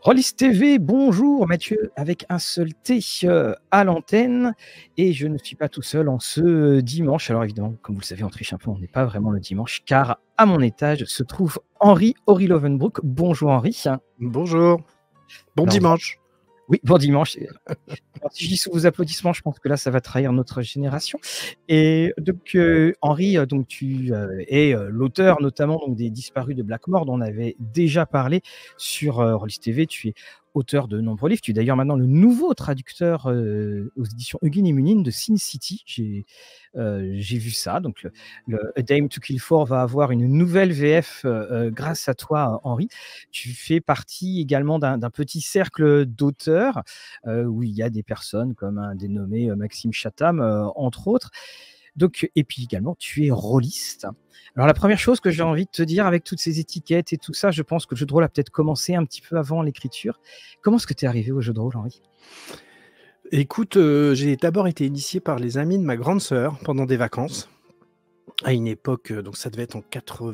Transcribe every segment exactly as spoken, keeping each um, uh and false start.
Rollis T V, bonjour Mathieu, avec un seul T euh, à l'antenne. Et je ne suis pas tout seul en ce dimanche. Alors évidemment, comme vous le savez, on triche un peu, on n'est pas vraiment le dimanche, car à mon étage se trouve Henri Henri Lovenbroek. Bonjour Henri. Bonjour. Bon Alors, dimanche. Oui, bon dimanche. Alors, si je dis sous vos applaudissements, je pense que là, ça va trahir notre génération. Et donc, euh, Henri, euh, donc, tu euh, es euh, l'auteur notamment donc, des Disparus de Blackmore, dont on avait déjà parlé sur euh, Rollis T V. Tu es auteur de nombreux livres. Tu es d'ailleurs maintenant le nouveau traducteur euh, aux éditions Hugues et Munin de Sin City. J'ai euh, j'ai vu ça. Donc, le, le A Dame to Kill For va avoir une nouvelle V F euh, grâce à toi, Henri. Tu fais partie également d'un d'un petit cercle d'auteurs euh, où il y a des personnes comme un dénommé euh, Maxime Chatham, euh, entre autres. Donc, et puis également, tu es rôliste. Alors, la première chose que j'ai envie de te dire avec toutes ces étiquettes et tout ça, je pense que le jeu de rôle a peut-être commencé un petit peu avant l'écriture. Comment est-ce que tu es arrivé au jeu de rôle, Henri ? Écoute, euh, j'ai d'abord été initié par les amis de ma grande sœur pendant des vacances. À une époque, euh, donc ça devait être en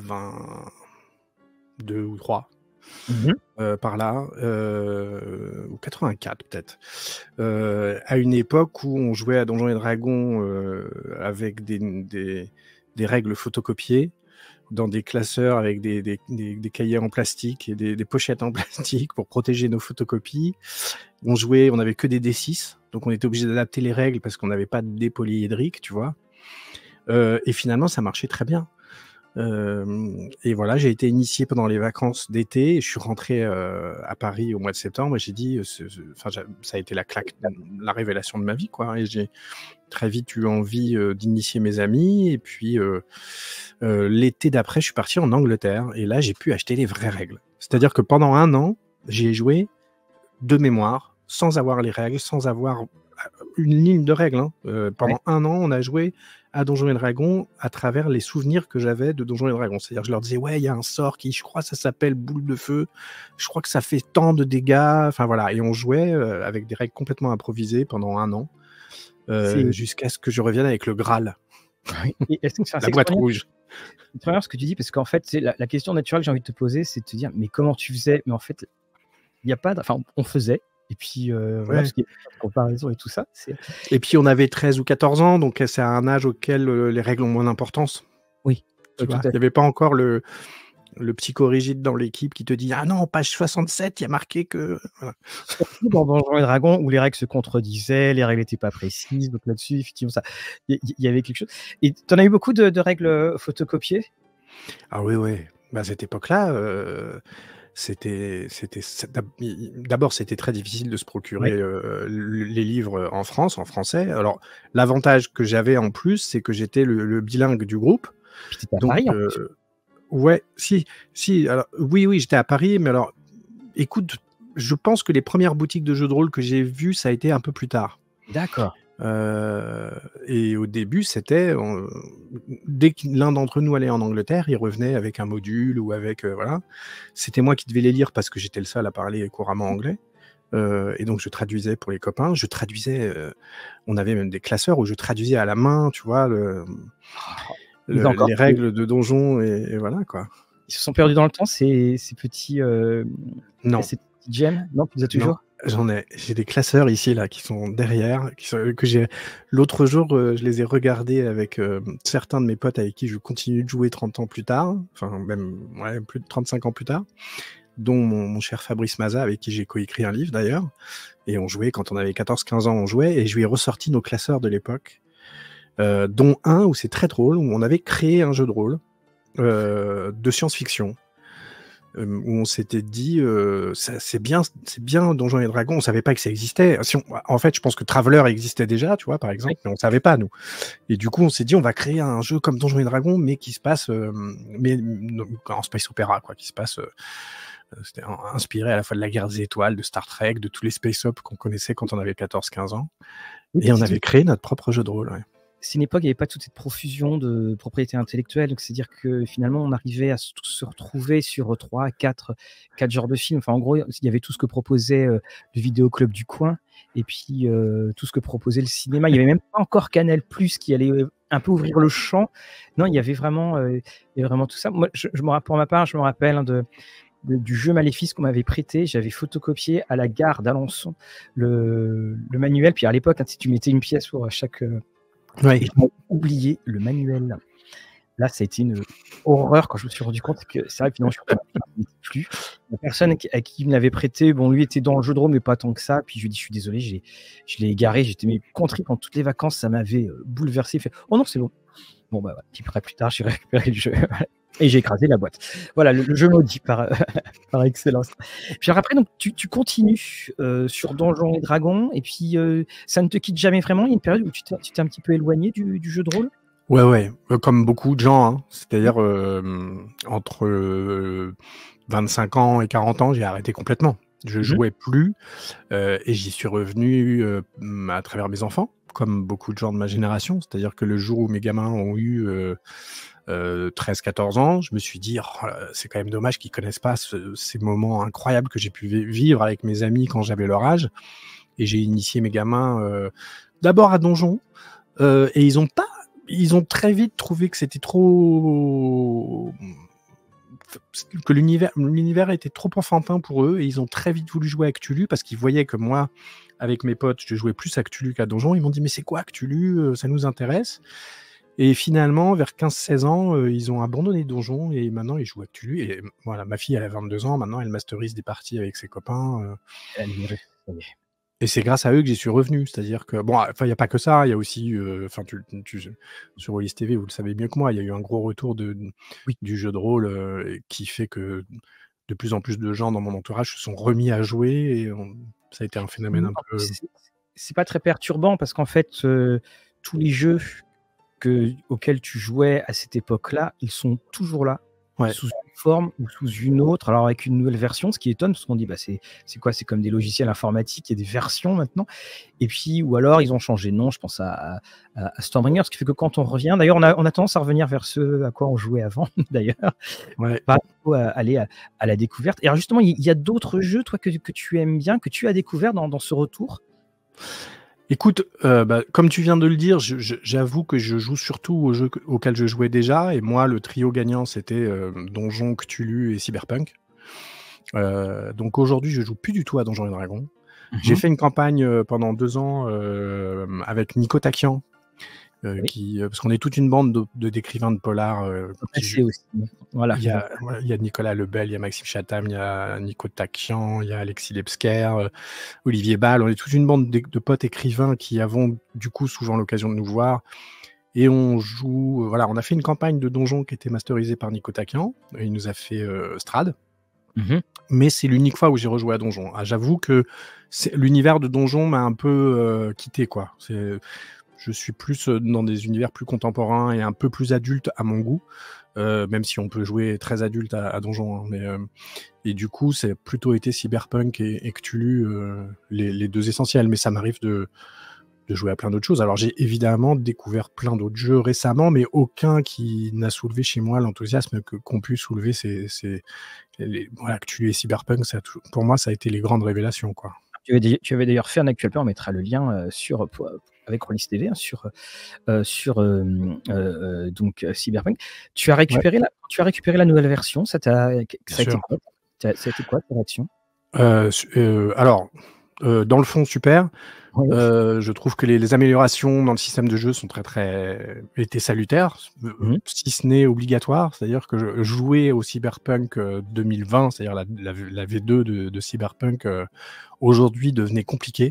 quatre-vingt-deux ou trois, Mmh. euh, par là, euh, ou quatre-vingt-quatre peut-être. Euh, à une époque où on jouait à Donjons et Dragons euh, avec des, des, des règles photocopiées, dans des classeurs avec des, des, des, des cahiers en plastique et des, des pochettes en plastique pour protéger nos photocopies. On jouait, on n'avait que des D six, donc on était obligé d'adapter les règles parce qu'on n'avait pas de dés polyédriques, tu vois. Euh, et finalement, ça marchait très bien. Euh, et voilà, j'ai été initié pendant les vacances d'été. Et je suis rentré euh, à Paris au mois de septembre et j'ai dit, enfin, ça a été la claque, la révélation de ma vie, quoi. Et j'ai très vite eu envie euh, d'initier mes amis. Et puis euh, euh, l'été d'après, je suis parti en Angleterre et là, j'ai pu acheter les vraies règles. C'est-à-dire que pendant un an, j'ai joué de mémoire, sans avoir les règles, sans avoir une ligne de règles. Hein. Euh, pendant ouais. un an, on a joué à Donjons et Dragons à travers les souvenirs que j'avais de Donjons et Dragons. C'est-à-dire que je leur disais, ouais, il y a un sort qui, je crois, ça s'appelle boule de feu. Je crois que ça fait tant de dégâts. Enfin voilà, et on jouait euh, avec des règles complètement improvisées pendant un an, euh, jusqu'à ce que je revienne avec le Graal. Et est-ce que la boîte rouge. C'est très bien ce que tu dis, parce qu'en fait, c'est la, la question naturelle que j'ai envie de te poser, c'est de te dire, mais comment tu faisais ? Mais en fait, il n'y a pas de... Enfin, on faisait. Et puis, euh, ouais. voilà, parce qu'il y a une comparaison et tout ça. Et puis, on avait treize ou quatorze ans, donc c'est un âge auquel euh, les règles ont moins d'importance. Oui. Tu vois, il n'y avait pas encore le, le psychorigide dans l'équipe qui te dit « Ah non, page soixante-sept, il y a marqué que... » voilà. Dans Donjons et Dragons, où les règles se contredisaient, les règles n'étaient pas précises, donc là-dessus, effectivement, il y, y avait quelque chose. Et tu en as eu beaucoup de, de règles photocopiées ? Ah oui, oui. Bah, à cette époque-là... Euh... C'était, c'était, d'abord, c'était très difficile de se procurer oui. euh, les livres en France, en français. Alors, l'avantage que j'avais en plus, c'est que j'étais le, le bilingue du groupe. Puis t'étais à donc, Paris, euh, ouais, si, si. Alors, oui, oui, j'étais à Paris, mais alors, écoute, je pense que les premières boutiques de jeux de rôle que j'ai vues, ça a été un peu plus tard. D'accord. Euh, et au début, c'était on, dès que l'un d'entre nous allait en Angleterre, il revenait avec un module ou avec euh, voilà. C'était moi qui devais les lire parce que j'étais le seul à parler couramment anglais. Euh, et donc je traduisais pour les copains. Je traduisais. Euh, on avait même des classeurs où je traduisais à la main, tu vois, le, le, les règles de donjon et, et voilà quoi. Ils se sont perdus dans le temps ces, ces petits. Euh, non. Ces petits gemmes. Non, tu les as toujours. Non. J'en ai, j'ai des classeurs ici là qui sont derrière, qui sont, que j'ai. L'autre jour, euh, je les ai regardés avec euh, certains de mes potes avec qui je continue de jouer trente ans plus tard, enfin même ouais, plus de trente-cinq ans plus tard, dont mon, mon cher Fabrice Maza avec qui j'ai coécrit un livre d'ailleurs, et on jouait quand on avait quatorze quinze ans, on jouait, et je lui ai ressorti nos classeurs de l'époque, euh, dont un où c'est très drôle, où on avait créé un jeu de rôle euh, de science-fiction. Où on s'était dit euh, ça, c'est bien c'est bien Donjons et Dragons, on savait pas que ça existait. Si on, en fait je pense que Traveller existait déjà, tu vois, par exemple, mais on savait pas nous, et du coup on s'est dit on va créer un jeu comme Donjons et Dragons mais qui se passe euh, mais en space opéra quoi, qui se passe euh, c'était inspiré à la fois de la Guerre des Étoiles, de Star Trek, de tous les space op qu'on connaissait quand on avait quatorze quinze ans, oui, et on avait créé notre propre jeu de rôle. Ouais. C'est une époque, il n'y avait pas toute cette profusion de propriété intellectuelle, donc c'est-à-dire que finalement, on arrivait à se, se retrouver sur trois, quatre, quatre genres de films. Enfin, en gros, il y avait tout ce que proposait euh, le vidéoclub du coin, et puis euh, tout ce que proposait le cinéma. Il n'y avait même pas encore Canal plus, qui allait euh, un peu ouvrir le champ. Non, il y avait vraiment, euh, il y avait vraiment tout ça. Moi, je, je me rappelle, pour ma part, je me rappelle hein, de de- du jeu Maléfice qu'on m'avait prêté. J'avais photocopié à la gare d'Alençon le, le manuel. Puis à l'époque, hein, tu sais, tu mettais une pièce pour chaque. euh, Et Ouais. j'avais oublié le manuel. Là, ça a été une horreur quand je me suis rendu compte que c'est vrai. Puis non, je ne plus. La personne qui- à qui il me l'avait prêté, bon, lui était dans le jeu de rôle, mais pas tant que ça. Puis je lui ai dit, je suis désolé, j'ai- je l'ai égaré. J'étais mais contrit pendant toutes les vacances. Ça m'avait euh, bouleversé. Il fait, oh non, c'est bon. Bon, bah, voilà. Puis après, plus tard, j'ai récupéré le jeu. Et j'ai écrasé la boîte. Voilà, le, le jeu maudit par, par excellence. Puis alors après, donc, tu, tu continues euh, sur Donjons et Dragons, et puis euh, ça ne te quitte jamais vraiment. Il y a une période où tu t'es, tu t'es un petit peu éloigné du, du jeu de rôle. Ouais, ouais, euh, comme beaucoup de gens, hein. C'est-à-dire euh, entre euh, vingt-cinq ans et quarante ans, j'ai arrêté complètement. Je Mhm. jouais plus euh, et j'y suis revenu euh, à travers mes enfants, comme beaucoup de gens de ma génération. C'est-à-dire que le jour où mes gamins ont eu euh, euh, treize quatorze ans, je me suis dit, oh, c'est quand même dommage qu'ils connaissent pas ce- ces moments incroyables que j'ai pu vi- vivre avec mes amis quand j'avais leur âge. Et j'ai initié mes gamins euh, d'abord à Donjon euh, et ils ont pas ils ont très vite trouvé que c'était trop que l'univers l'univers était trop enfantin pour eux et ils ont très vite voulu jouer à Cthulhu parce qu'ils voyaient que moi avec mes potes je jouais plus à Cthulhu qu'à Donjon. Ils m'ont dit mais c'est quoi Cthulhu, euh, ça nous intéresse. Et finalement vers quinze seize ans euh, ils ont abandonné Donjon et maintenant ils jouent à Cthulhu. Et voilà, ma fille elle a vingt-deux ans maintenant, elle masterise des parties avec ses copains euh, Elle y est, ça y est. et c'est grâce à eux que j'y suis revenu. C'est-à-dire que, bon, enfin, il n'y a pas que ça, il y a aussi, euh, enfin, tu, tu- sur Wallis T V, vous le savez mieux que moi, il y a eu un gros retour de, Oui. du jeu de rôle euh, qui fait que de plus en plus de gens dans mon entourage se sont remis à jouer et on- ça a été un phénomène un peu. C'est, c'est pas très perturbant parce qu'en fait, euh, tous les jeux que, auxquels tu jouais à cette époque-là, ils sont toujours là, Ouais. sous une forme ou sous une autre, alors avec une nouvelle version, ce qui étonne, parce qu'on dit, bah, c'est, c'est quoi? C'est comme des logiciels informatiques, il y a des versions maintenant. Et puis, ou alors, ils ont changé de nom, je pense à, à, à Stormbringer, ce qui fait que quand on revient, d'ailleurs, on a, on a tendance à revenir vers ce à quoi on jouait avant, d'ailleurs, Ouais. pas trop à aller à, à la découverte. Et alors, justement, il y a d'autres jeux, toi, que, que tu aimes bien, que tu as découvert dans, dans ce retour? Écoute, euh, bah, comme tu viens de le dire, je- je- j'avoue que je joue surtout aux jeux que- auxquels je jouais déjà. Et moi, le trio gagnant, c'était euh, Donjon, Cthulhu et Cyberpunk. Euh, donc aujourd'hui, je joue plus du tout à Donjons et Dragons. J'ai fait une campagne euh, pendant deux ans euh, avec Nico Takian, euh, Oui. qui, euh, parce qu'on est toute une bande de, de d'écrivains de polar. Euh, qui Passé jouent. aussi. Voilà. Il y a, voilà, il y a Nicolas Lebel, il y a Maxime Chatham, il y a Nico Takian, il y a Alexis Lebsker, euh, Olivier Ball. On est toute une bande de, de potes écrivains qui avons du coup souvent l'occasion de nous voir. Et on joue, euh, voilà, on a fait une campagne de donjon qui était masterisée par Nico Takian. Et il nous a fait euh, Strad. Mhm. Mais c'est l'unique fois où j'ai rejoué à Donjon. Ah, j'avoue que c'est, l'univers de Donjon m'a un peu euh, quitté, quoi. C'est, je suis plus dans des univers plus contemporains et un peu plus adultes à mon goût, euh, même si on peut jouer très adulte à, à Donjon. Hein, mais, euh, et du coup, c'est plutôt été Cyberpunk et, et Cthulhu euh, les, les deux essentiels. Mais ça m'arrive de, de jouer à plein d'autres choses. Alors j'ai évidemment découvert plein d'autres jeux récemment, mais aucun qui n'a soulevé chez moi l'enthousiasme que, qu'ont pu soulever ces, ces les, voilà, Cthulhu et Cyberpunk. Ça a tout, pour moi, ça a été les grandes révélations, quoi. Tu avais, tu avais d'ailleurs fait un actuel plan, on mettra le lien euh, sur, pour, avec Rollis T V hein, sur, euh, sur euh, euh, donc, euh, Cyberpunk. Tu as, récupéré ouais. la, tu as récupéré la nouvelle version, ça, t'a, ça, a été quoi, ça a été quoi ta réaction? euh, euh, Alors, euh, dans le fond, super. Oui. Euh, je trouve que les, les améliorations dans le système de jeu sont très très étaient salutaires, mmh. si ce n'est obligatoire. C'est-à-dire que je, jouer au Cyberpunk deux mille vingt, c'est-à-dire la, la, la V deux de, de Cyberpunk euh, aujourd'hui devenait compliqué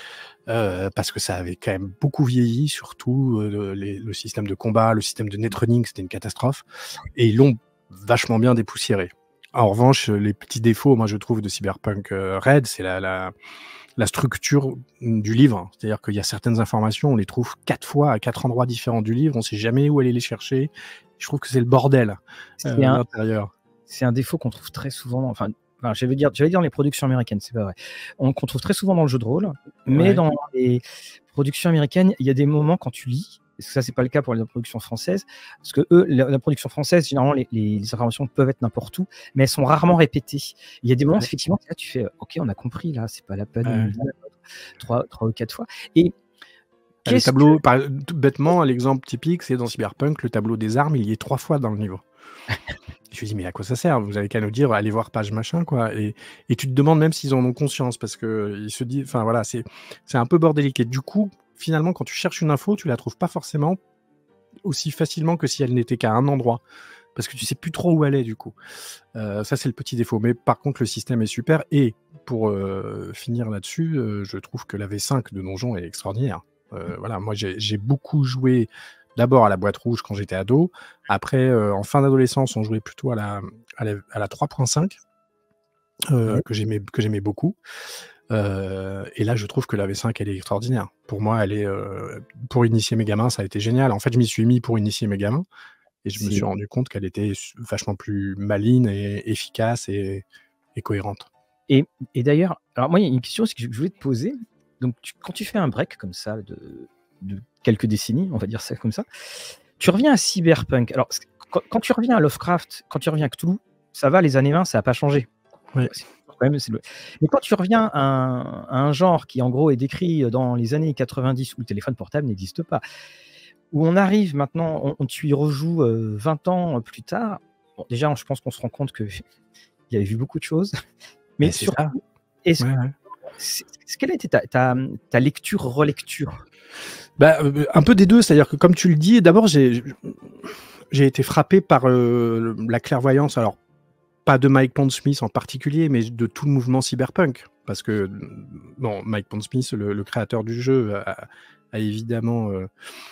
euh, parce que ça avait quand même beaucoup vieilli, surtout euh, les, le système de combat, le système de netrunning, c'était une catastrophe, et ils l'ont vachement bien dépoussiéré. En revanche, les petits défauts, moi je trouve de Cyberpunk euh, Red, c'est la, la la structure du livre, c'est-à-dire qu'il y a certaines informations, on les trouve quatre fois à quatre endroits différents du livre, on ne sait jamais où aller les chercher. Je trouve que c'est le bordel c'est euh, un, à l'intérieur. C'est un défaut qu'on trouve très souvent, enfin, enfin je vais dire, je vais dire dans les productions américaines, c'est pas vrai. On, qu'on trouve très souvent dans le jeu de rôle, mais ouais. Dans les productions américaines, il y a des moments quand tu lis, parce que ça c'est pas le cas pour les productions françaises, parce que eux, la, la production française, généralement les, les, les informations peuvent être n'importe où, mais elles sont rarement répétées. Il y a des moments ouais. effectivement là tu fais, ok, on a compris là, c'est pas la peine ouais. de dire trois, trois ou quatre fois. Et le tableau, que... par, tout bêtement, l'exemple typique, c'est dans Cyberpunk, le tableau des armes, il y est trois fois dans le livre. Je lui dis: «Mais à quoi ça sert? Vous avez qu'à nous dire, allez voir page machin, quoi». Et et tu te demandes même s'ils en ont conscience parce qu'ils se disent enfin voilà, c'est c'est un peu bordélique et du coup, finalement, quand tu cherches une info, tu la trouves pas forcément aussi facilement que si elle n'était qu'à un endroit. Parce que tu sais plus trop où elle est, du coup. Heu, ça, c'est le petit défaut. Mais par contre, le système est super et pour, heu, finir là-dessus, heu, je trouve que la V cinq de Donjon est extraordinaire. Heu, voilà, moi, j'ai j'ai beaucoup joué d'abord à la boîte rouge quand j'étais ado. Après, heu, en fin d'adolescence, on jouait plutôt à la à la à la trois point cinq, heu, Ouais. que j'aimais que j'aimais beaucoup. Heu et là, je trouve que la V cinq, elle est extraordinaire. Pour moi, elle est, heu, pour initier mes gamins, ça a été génial. En fait, je m'y suis mis pour initier mes gamins et je me suis C'est rendu compte qu'elle était su vachement plus maligne et efficace et et cohérente. et et d'ailleurs, alors moi, il y a une question c'est que je je voulais te poser. Donc tu quand tu fais un break comme ça de de quelques décennies, on va dire ça comme ça, tu reviens à Cyberpunk. Alors c quand quand tu reviens à Lovecraft, quand tu reviens à Cthulhu, ça va, les années vingt, ça a pas changé. Oui. C'est quand même c'est le mais quand tu reviens à un à un genre qui, en gros, est décrit dans les années quatre-vingt-dix où le téléphone portable n'existe pas, où on arrive maintenant, on on tu y rejoues, heu, vingt ans plus tard. Bon, déjà, je pense qu'on se rend compte qu'il y avait vu beaucoup de choses, Beh, mais c'est ça. surtout, est-ce Ouais, ouais. c'est c quelle a été ta ta, mmh, ta lecture, relecture? Bah, heu, un peu des deux, c'est-à-dire que comme tu le dis, d'abord j'ai j j'ai été frappé par, heu, la clairvoyance, alors pas de Mike Pondsmith en particulier, mais de tout le mouvement cyberpunk. Parce que, bon, Mike Pondsmith, le le créateur du jeu, a a évidemment, heu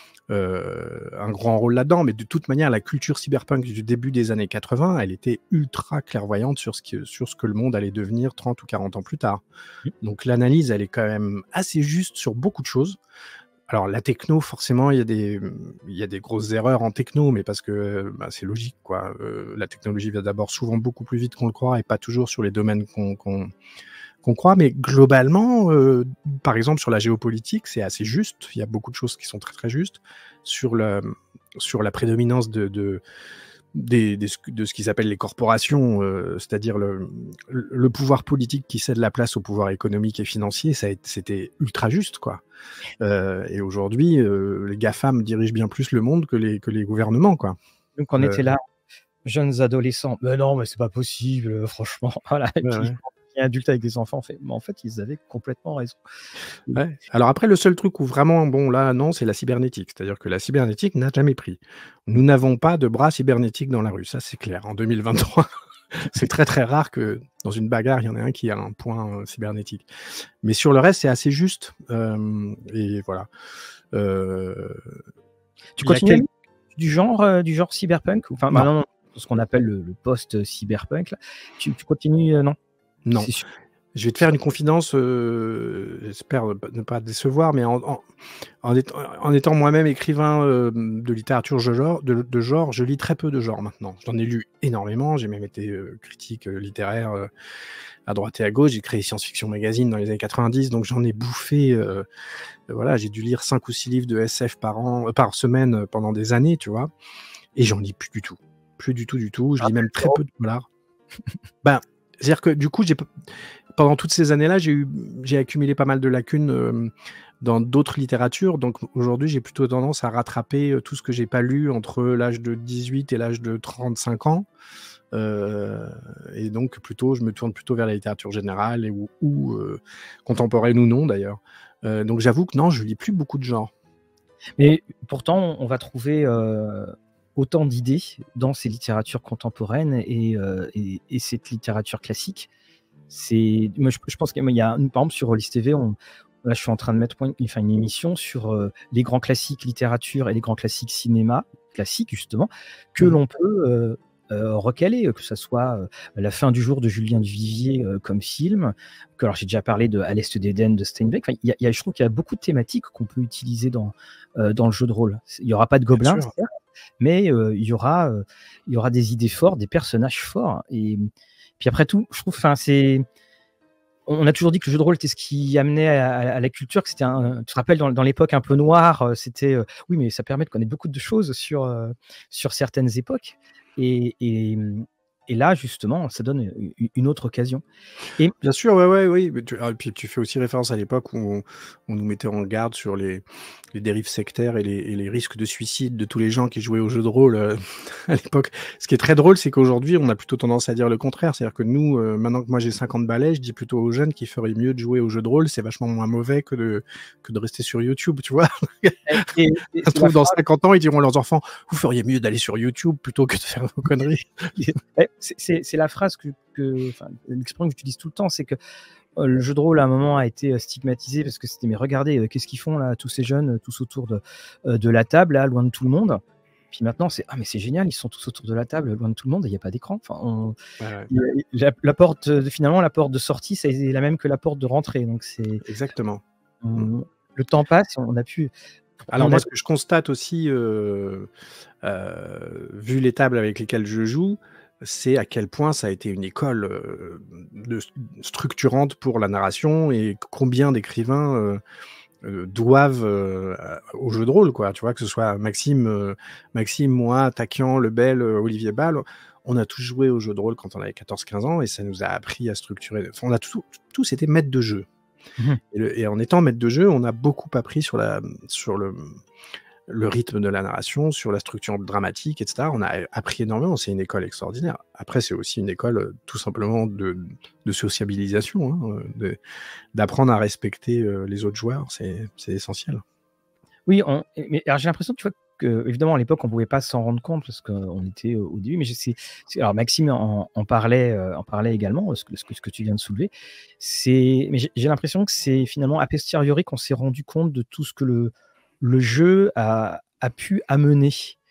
heu, un grand rôle là-dedans, mais de toute manière, la culture cyberpunk du début des années quatre-vingts, elle était ultra clairvoyante sur ce que sur ce que le monde allait devenir trente ou quarante ans plus tard. Mmh. Donc l'analyse, elle est quand même assez juste sur beaucoup de choses. Alors la techno, forcément, il y a des, mmh, il y a des grosses erreurs en techno, mais parce que, bah, c'est logique, quoi. Heu, la technologie va d'abord souvent beaucoup plus vite qu'on le croit et pas toujours sur les domaines qu'on qu'on qu'on croit. Mais globalement, heu, par exemple, sur la géopolitique, c'est assez juste. Il y a beaucoup de choses qui sont très, très justes. Sur le, mmh, sur la prédominance de de des des de ce qu'ils appellent les corporations, heu, c'est-à-dire le, mmh, le pouvoir politique qui cède la place au pouvoir économique et financier, ça a été c'était ultra juste, quoi. Heu et aujourd'hui, heu, les GAFAM dirigent bien plus le monde que les que les gouvernements, quoi. Donc on Heu, était là, jeunes adolescents: «Mais non, mais c'est pas possible, heu, franchement», voilà. Et ouais, puis ouais. quand on devient adulte avec des enfants, on fait: «Mais en fait, ils avaient complètement raison». Mmh. Ouais. Alors après, le seul truc où vraiment, bon, là, non, c'est la cybernétique. C'est-à-dire que la cybernétique n'a jamais pris. Nous n'avons pas de bras cybernétiques dans la rue, ça, c'est clair. En deux mille vingt-trois, c'est très, très rare que dans une bagarre, il y en ait un qui a un point, heu, cybernétique. Mais sur le reste, c'est assez juste, hem et voilà. Heu, Tu il y a continues à quel lire du genre, heu, du genre cyberpunk? Ou enfin, bah, non, non, non, ce qu'on appelle le le post cyberpunk là. Tu tu continues, heu, non? non. C'est sûr. Je vais te faire une confidence, heu, j'espère ne pas ne pas décevoir, mais en en en étant en étant moi-même écrivain, hem, de littérature de genre de de genre, je lis très peu de genre maintenant. J'en ai lu énormément, j'ai même été, heu, critique, heu, littéraire, heu, à droite et à gauche. J'ai créé Science Fiction Magazine dans les années quatre-vingt-dix, donc j'en ai bouffé, heu, voilà, j'ai dû lire cinq ou six livres de S F par an, heu, par semaine, heu, pendant des années, tu vois? Et j'en lis plus du tout. Plus du tout, du tout. Je lis même très peu de polars. Ben, c'est-à-dire que du coup, j'ai p pendant toutes ces années-là, j'ai eu j'ai accumulé pas mal de lacunes, hem, dans d'autres littératures. Donc aujourd'hui, j'ai plutôt tendance à rattraper, heu, tout ce que j'ai pas lu entre l'âge de dix-huit et l'âge de trente-cinq ans. Heu et donc plutôt, je me tourne plutôt vers la littérature générale et ou ou, heu, contemporaine ou non d'ailleurs. Heu, donc j'avoue que non, je lis plus beaucoup de genres. Mais pourtant, on va trouver, heu, autant d'idées dans ces littératures contemporaines et heu et et cette littérature classique. C'est moi, je je pense qu'il y a une par exemple, sur Rollis T V, on là, je suis en train de mettre point enfin, une émission sur, heu, les grands classiques littérature et les grands classiques cinéma, classiques justement, que Mmh. l'on peut, heu heu, recaler, que ça soit, heu, La fin du jour de Julien Duvivier, heu, comme film, que alors j'ai déjà parlé de À l'Est d'Éden de Steinbeck. Enfin, il y a il y a je trouve qu'il y a beaucoup de thématiques qu'on peut utiliser dans, heu, dans le jeu de rôle. Il y aura pas de Bien gobelins, sûr. certes, mais heu, il y aura, heu, il y aura des idées fortes, des personnages forts. Et puis après tout, je trouve, enfin, c'est on a toujours dit que le jeu de rôle était ce qui amenait à à à la culture, que c'était un tu te rappelles dans dans l'époque un peu noire, heu, c'était, heu, oui, mais ça permet de connaître beaucoup de choses sur, heu, sur certaines époques. Et et mmh Et là, justement, ça donne u une autre occasion et Bien sûr, ouais, ouais, oui, mais tu ah, et puis tu fais aussi référence à l'époque où on on nous mettait en garde sur les les dérives sectaires et les et les risques de suicide de tous les gens qui jouaient aux jeux de rôle, heu, à l'époque. Ce qui est très drôle, c'est qu'aujourd'hui, on a plutôt tendance à dire le contraire. C'est-à-dire que nous, heu, maintenant que moi j'ai cinquante balais, je dis plutôt aux jeunes qu'il ferait mieux de jouer aux jeux de rôle, c'est vachement moins mauvais que de que de rester sur YouTube, tu vois? et et et Ça se c'est la trouve dans phrase cinquante ans, ils diront à leurs enfants: «Vous feriez mieux d'aller sur YouTube plutôt que de faire vos conneries». ouais, c'est c'est c'est la phrase que que enfin, l'expression que j'utilise tout le temps, c'est que, heu, le jeu de rôle à un moment a été, heu, stigmatisé parce que c'était: «Mais regardez, heu, qu'est-ce qu'ils font là, tous ces jeunes, heu, tous autour de, heu, de la table là, loin de tout le monde». Puis maintenant c'est: «Ah mais c'est génial, ils sont tous autour de la table, loin de tout le monde et il y a pas d'écran». Enfin on Ouais, ouais, il y a la la porte, heu, finalement la porte de sortie, c'est la même que la porte de rentrée donc c'est exactement. Mmh. on le temps passe, on a pu Alors on moi, a ce que je constate aussi, heu heu, vu les tables avec lesquelles je joue, c'est à quel point ça a été une école, heu, de structurante pour la narration et combien d'écrivains, heu heu, doivent, heu, à au jeu de rôle, quoi. Tu vois? Que ce soit Maxime, heu, Maxime, moi, Takian, Lebel, heu, Olivier Bal, on a tous joué au jeu de rôle quand on avait quatorze quinze ans et ça nous a appris à structurer enfin, on a tous tous été maîtres de jeu mmh et le et en étant maître de jeu, on a beaucoup appris sur la sur le le rythme de la narration, sur la structure dramatique et cetera. On a appris énormément, c'est une école extraordinaire. Après, c'est aussi une école, heu, tout simplement de de sociabilisation, hein, heu, de d'apprendre à respecter, heu, les autres joueurs, c'est c'est essentiel. Oui, on mais alors j'ai l'impression, tu vois, qu'évidemment à l'époque on pouvait pas s'en rendre compte parce qu'on était au au début, mais je sais c'est alors Maxime en en parlait, heu, en parlait également, ce que ce que ce que tu viens de soulever. C'est mais j'ai j'ai l'impression que c'est finalement a posteriori qu'on s'est rendu compte de tout ce que le le jeu a a pu amener,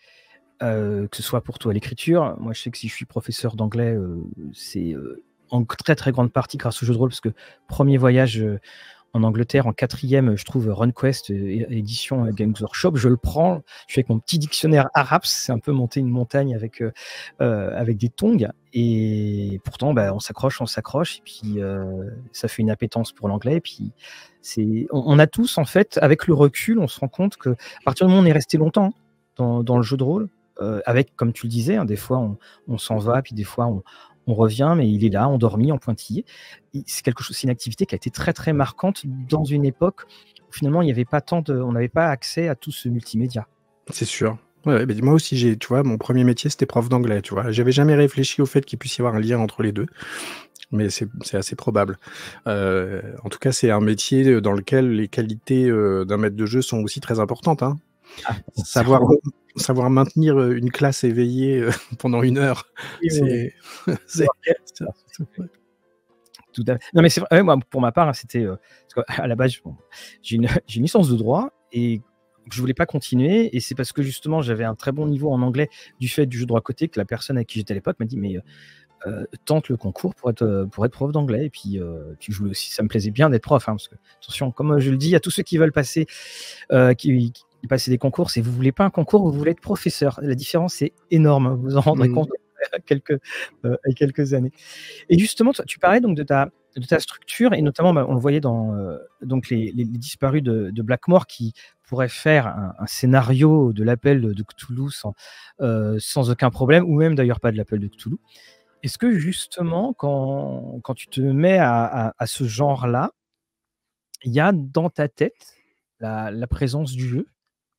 heu, que ce soit pour toi l'écriture. Moi, je sais que si je suis professeur d'anglais, heu, c'est, heu, en très, très grande partie grâce au jeu de rôle parce que premier voyage, heu, en Angleterre en quatrième, je trouve RunQuest, é édition euh, Games Workshop, je le prends, je fais avec mon petit dictionnaire arabe, c'est un peu monter une montagne avec, heu heu, avec des tongs et pourtant, bah, on s'accroche, on s'accroche et puis, heu, ça fait une appétence pour l'anglais et puis c'est on on a tous en fait, avec le recul, on se rend compte qu'à partir du moment où on est resté longtemps dans dans le jeu de rôle, heu, avec comme tu le disais, hein, des fois on on s'en va, puis des fois on on revient, mais il est là, endormi, en pointillé. Et c'est quelque chose, c'est une activité qui a été très, très marquante dans une époque où finalement il n'y avait pas tant de on n'avait pas accès à tout ce multimédia. C'est sûr. Ouais, ouais, beh, moi aussi, j'ai tu vois, mon premier métier, c'était prof d'anglais, tu vois? J'avais jamais réfléchi au fait qu'il puisse y avoir un lien entre les deux, mais c'est c'est assez probable. Heu, en tout cas, c'est un métier, dans lequel les qualités, heu, d'un maître de jeu sont aussi très importantes, hein. Ah, c'est Savoir savoir maintenir, heu, une classe éveillée, heu, pendant une heure, oui, oui, oui. c'est c'est c'est ouais. Tout à fait. Non, mais c'est vrai, ouais, moi, pour ma part, hein, c'était, heu, parce qu'à la base, bon, j'ai une j'ai une licence de droit et je voulais pas continuer et c'est parce que justement j'avais un très bon niveau en anglais du fait du jeu de droit à côté que la personne avec qui j'étais à l'époque m'a dit: «Mais, heu heu, tente le concours pour être, heu, pour être prof d'anglais et puis, heu, tu joues aussi». Ça me plaisait bien d'être prof, hein, parce que attention, comme, heu, je le dis à tous ceux qui veulent passer, heu, qui qui passer des concours, c'est vous voulez pas un concours, vous voulez être professeur. La différence est énorme, hein, vous vous en rendrez Mmh. compte à quelques, heu, à quelques années. Et justement, toi, tu parlais donc de ta de ta structure et notamment, bah, on le voyait dans, heu, donc les les les disparus de de Blackmore qui pourraient faire un un scénario de l'appel de Cthulhu sans, heu, sans aucun problème ou même d'ailleurs pas de l'appel de Cthulhu. Est-ce que justement quand quand tu te mets à à à ce genre-là, il y a dans ta tête la la présence du jeu?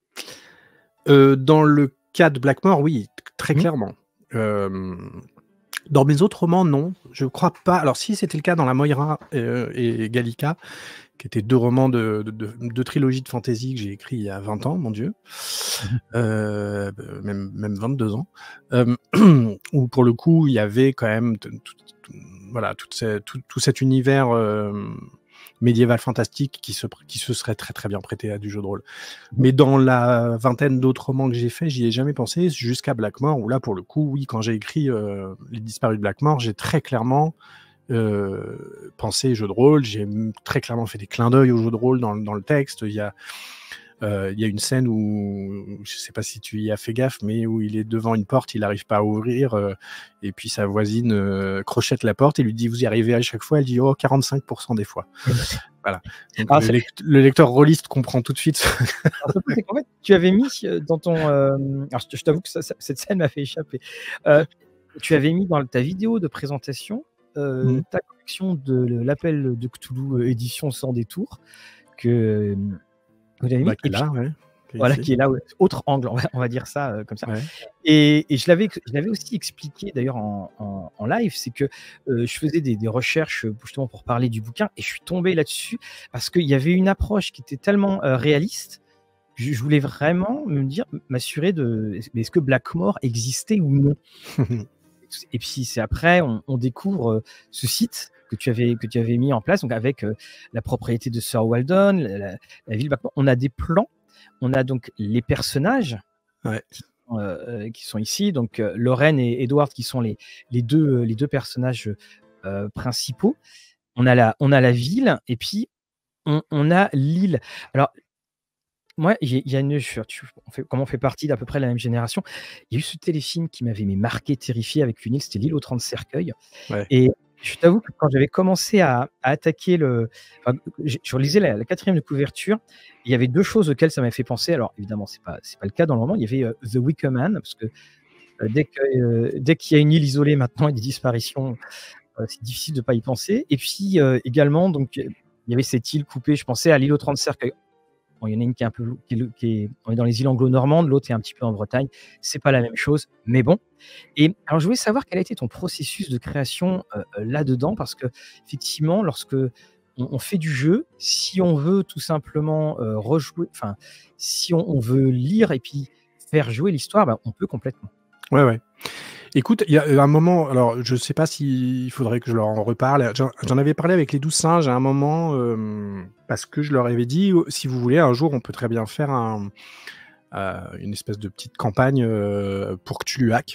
Heu, dans le cas de Blackmore, oui, très Mmh. clairement. Hem, dans mes autres romans, non, je crois pas. Alors si, c'était le cas dans La Moira, heu, et Gallica, qui étaient deux romans de de de deux trilogies de fantasy que j'ai écrits il y a vingt ans, mon Dieu. Mmh. Heu, b même même vingt-deux ans. Hem, où pour le coup, il y avait quand même t tout tout voilà, toute ce tout tout cet univers, hem, médiéval fantastique qui se pr qui se serait très, très bien prêté à du jeu de rôle. Mmh. Mais dans la vingtaine d'autres romans que j'ai faits, j'y ai jamais pensé jusqu'à Blackmore où là, pour le coup, oui, quand j'ai écrit, heu, Les Disparus de Blackmore, j'ai très clairement, heu, pensé jeu de rôle. J'ai m très clairement fait des clins d'œil au jeu de rôle dans le dans le texte. Il y a, heu, il y a une scène où, je sais pas si tu y as fait gaffe, mais où il est devant une porte, il n'arrive pas à ouvrir, heu, et puis sa voisine, heu, crochette la porte et lui dit: «Vous y arrivez à chaque fois?» Elle dit: «Oh, quarante-cinq pour cent des fois». Voilà. Donc Alors le c'est lect le lecteur rôliste comprend tout de suite. alors surtout c'est qu'en fait, tu avais mis, heu, dans ton, hem alors je je t'avoue que ça ça cette scène m'a fait échapper. Heu tu avais mis dans ta vidéo de présentation euh, Mmh. ta collection de l'appel de Cthulhu euh, édition sans détour que, que tu avais Bah, mis. qui Et est puis, là, ouais. Qui est voilà, ici. qui est là, ouais. Autre angle, on va, on va dire ça euh, comme ça. Ouais. Et, et je l'avais je l'avais aussi expliqué d'ailleurs en, en, en live, c'est que euh, je faisais des, des recherches euh, justement pour parler du bouquin et je suis tombé là-dessus parce qu'il y avait une approche qui était tellement euh, réaliste. Je, je voulais vraiment me dire, m'assurer de est-ce que Blackmore existait ou non. Et puis c'est après, on, on découvre euh, ce site que tu avais que tu avais mis en place, donc avec euh, la propriété de Sir Weldon, la, la, la ville Blackmore. On a des plans, on a donc les personnages Ouais. qui, euh, qui sont ici, donc euh, Lorraine et Edward qui sont les les deux euh, les deux personnages euh, principaux. On a la on a la ville et puis on, on a l'île. Alors moi, il y, y a une, tu, on fait, comme on fait partie d'à peu près la même génération, il y a eu ce téléfilm qui m'avait mais marqué, terrifié avec une île, c'était l'île aux trente cercueils. Ouais. Et je t'avoue que quand j'avais commencé à, à attaquer le, enfin, je, je relisais la, la quatrième de couverture, il y avait deux choses auxquelles ça m'a fait penser. Alors évidemment, c'est pas c'est pas le cas dans le roman. Il y avait euh, The Wicker Man parce que euh, dès que euh, dès qu'il y a une île isolée maintenant et des disparitions, euh, c'est difficile de pas y penser. Et puis euh, également, donc il y avait cette île coupée. Je pensais à l'île aux trente cercueils. Bon, il y en a une qui est un peu, qui est, qui est, on est dans les îles anglo-normandes, l'autre est un petit peu en Bretagne. C'est pas la même chose, mais bon. Et alors, je voulais savoir quel a été ton processus de création euh, là-dedans, parce que effectivement, lorsque on, on fait du jeu, si on veut tout simplement euh, rejouer, enfin, si on, on veut lire et puis faire jouer l'histoire, bah, on peut complètement. Ouais, ouais. Écoute, il y a un moment, alors je sais pas s'il faudrait que je leur en reparle. J'en avais parlé avec les douze singes à un moment, euh, parce que je leur avais dit, si vous voulez, un jour, on peut très bien faire un, euh, une espèce de petite campagne euh, pour Cthulhuac.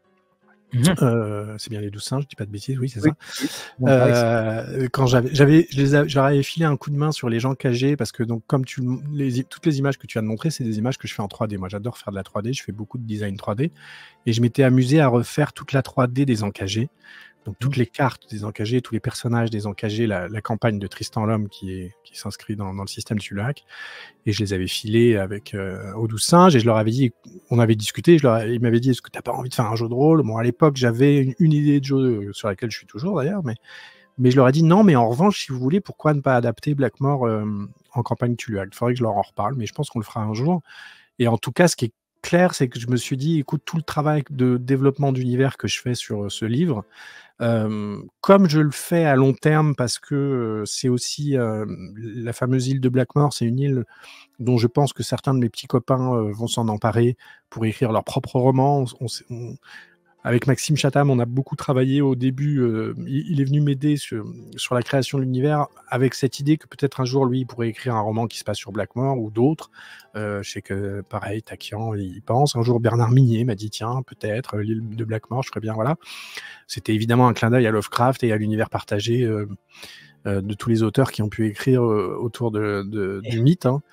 Mmh. Euh, c'est bien les douze singes, je dis pas de bêtises, oui, c'est oui. ça. Bon, euh, quand j'avais, j'avais, je, les a, je leur avais filé un coup de main sur les gens cagés, parce que donc comme tu, les, toutes les images que tu viens de montrer, c'est des images que je fais en trois D. Moi, j'adore faire de la trois D, je fais beaucoup de design trois D, et je m'étais amusé à refaire toute la trois D des encagés. Donc toutes les cartes des encagés, tous les personnages des encagés, la, la campagne de Tristan l'Homme qui est qui s'inscrit dans, dans le système Cthulhuac, et je les avais filés avec euh, aux douze singes et je leur avais dit, on avait discuté, je leur, ils m'avaient dit est-ce que t'as pas envie de faire un jeu de rôle? Bon, à l'époque j'avais une, une idée de jeu sur laquelle je suis toujours d'ailleurs, mais mais je leur ai dit non, mais en revanche si vous voulez, pourquoi ne pas adapter Blackmore euh, en campagne Cthulhuac? Il faudrait que je leur en reparle, mais je pense qu'on le fera un jour. Et en tout cas, ce qui est clair, c'est que je me suis dit, écoute, tout le travail de développement d'univers que je fais sur ce livre, euh, comme je le fais à long terme, parce que euh, c'est aussi euh, la fameuse île de Blackmore, c'est une île dont je pense que certains de mes petits copains euh, vont s'en emparer pour écrire leur propre roman. On, on, avec Maxime Chatham, on a beaucoup travaillé au début. Euh, il, il est venu m'aider sur, sur la création de l'univers avec cette idée que peut-être un jour, lui, il pourrait écrire un roman qui se passe sur Blackmore ou d'autres. Euh, je sais que, pareil, Takian, il pense. Un jour, Bernard Minier m'a dit, tiens, peut-être, l'île de Blackmore, je ferais bien, voilà. C'était évidemment un clin d'œil à Lovecraft et à l'univers partagé euh, euh, de tous les auteurs qui ont pu écrire euh, autour de, de, du mythe. Hein.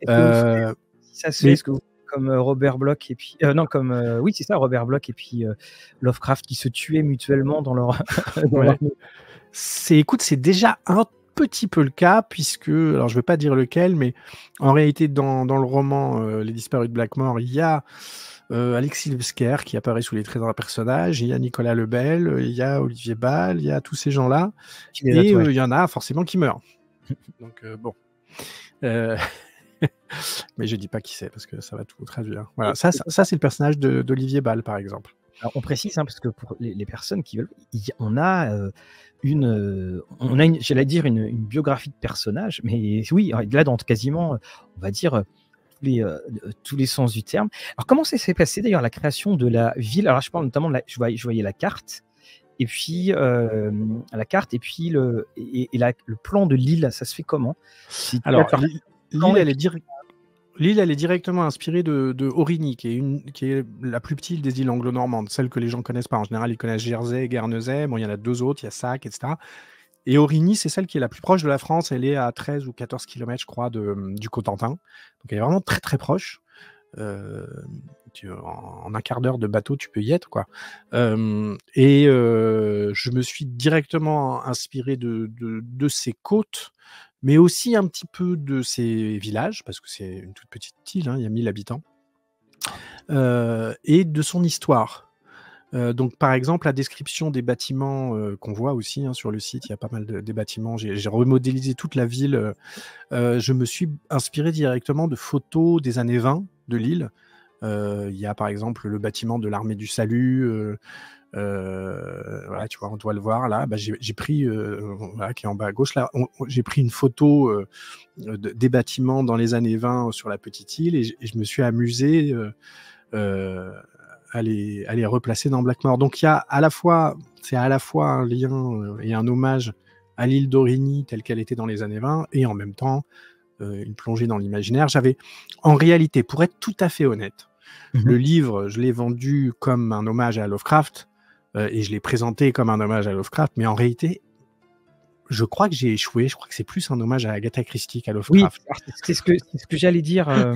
Euh, ça se fait, est-ce que vous comme Robert Bloch et puis euh, non comme euh, oui c'est ça Robert Bloch et puis euh, Lovecraft qui se tuaient mutuellement dans leur, dans ouais. leur... c'est écoute c'est déjà un petit peu le cas puisque alors je veux pas dire lequel mais en réalité dans, dans le roman euh, Les Disparus de Blackmore il y a euh, Alexis Lebsker qui apparaît sous les traits d'un personnage, il y a Nicolas Lebel, il y a Olivier Ball, il y a tous ces gens là et il euh, y en a forcément qui meurent donc euh, bon euh... mais je dis pas qui c'est parce que ça va tout traduire. Voilà, ça, ça, ça c'est le personnage d'Olivier Ball par exemple. Alors, on précise hein, parce que pour les, les personnes qui veulent, y, on a euh, une, euh, on a, j'allais dire une, une biographie de personnage, mais oui, là dans quasiment, on va dire tous les, euh, tous les sens du terme. Alors comment ça s'est passé d'ailleurs la création de la ville? Alors je parle notamment de la, je voyais, je voyais la carte. Et puis euh, la carte et puis le et, et la, le plan de l'île, ça se fait comment? Alors l'île elle est directe. L'île, elle est directement inspirée de, de Aurigny, qui est, une, qui est la plus petite des îles anglo-normandes, celle que les gens ne connaissent pas. En général, ils connaissent Jersey, Guernesey, bon, il y en a deux autres, il y a Sac, et cetera. Et Aurigny, c'est celle qui est la plus proche de la France, elle est à treize ou quatorze kilomètres, je crois, de, du Cotentin. Donc elle est vraiment très très proche. Euh, tu, en, en un quart d'heure de bateau, tu peux y être, quoi. Euh, et euh, je me suis directement inspiré de, de, de ces côtes, mais aussi un petit peu de ces villages, parce que c'est une toute petite île, hein, il y a mille habitants, euh, et de son histoire. Euh, donc, par exemple, la description des bâtiments euh, qu'on voit aussi hein, sur le site, il y a pas mal de des bâtiments. J'ai j'ai remodélisé toute la ville. euh, euh, je me suis inspiré directement de photos des années vingt de Lille. Euh, Il y a par exemple le bâtiment de l'armée du salut. Euh, euh, voilà, tu vois, on doit le voir là. Bah, j'ai j'ai pris, euh, voilà, qui est en bas à gauche là. on- on- J'ai pris une photo euh, de- des bâtiments dans les années vingt sur la petite île et, j- et je me suis amusé. Euh, euh, à les, à les replacer dans Blackmore. Donc il y a à la fois, c'est à la fois un lien euh, et un hommage à l'île d'Aurigny telle qu'elle était dans les années vingt, et en même temps euh, une plongée dans l'imaginaire. J'avais, en réalité, pour être tout à fait honnête, Mhm. le livre, je l'ai vendu comme un hommage à Lovecraft euh, et je l'ai présenté comme un hommage à Lovecraft, mais en réalité, je crois que j'ai échoué. Je crois que c'est plus un hommage à Agatha Christie qu'à Oui, Lovecraft. alors c'est c'est ce que, c'est ce que j'allais dire euh,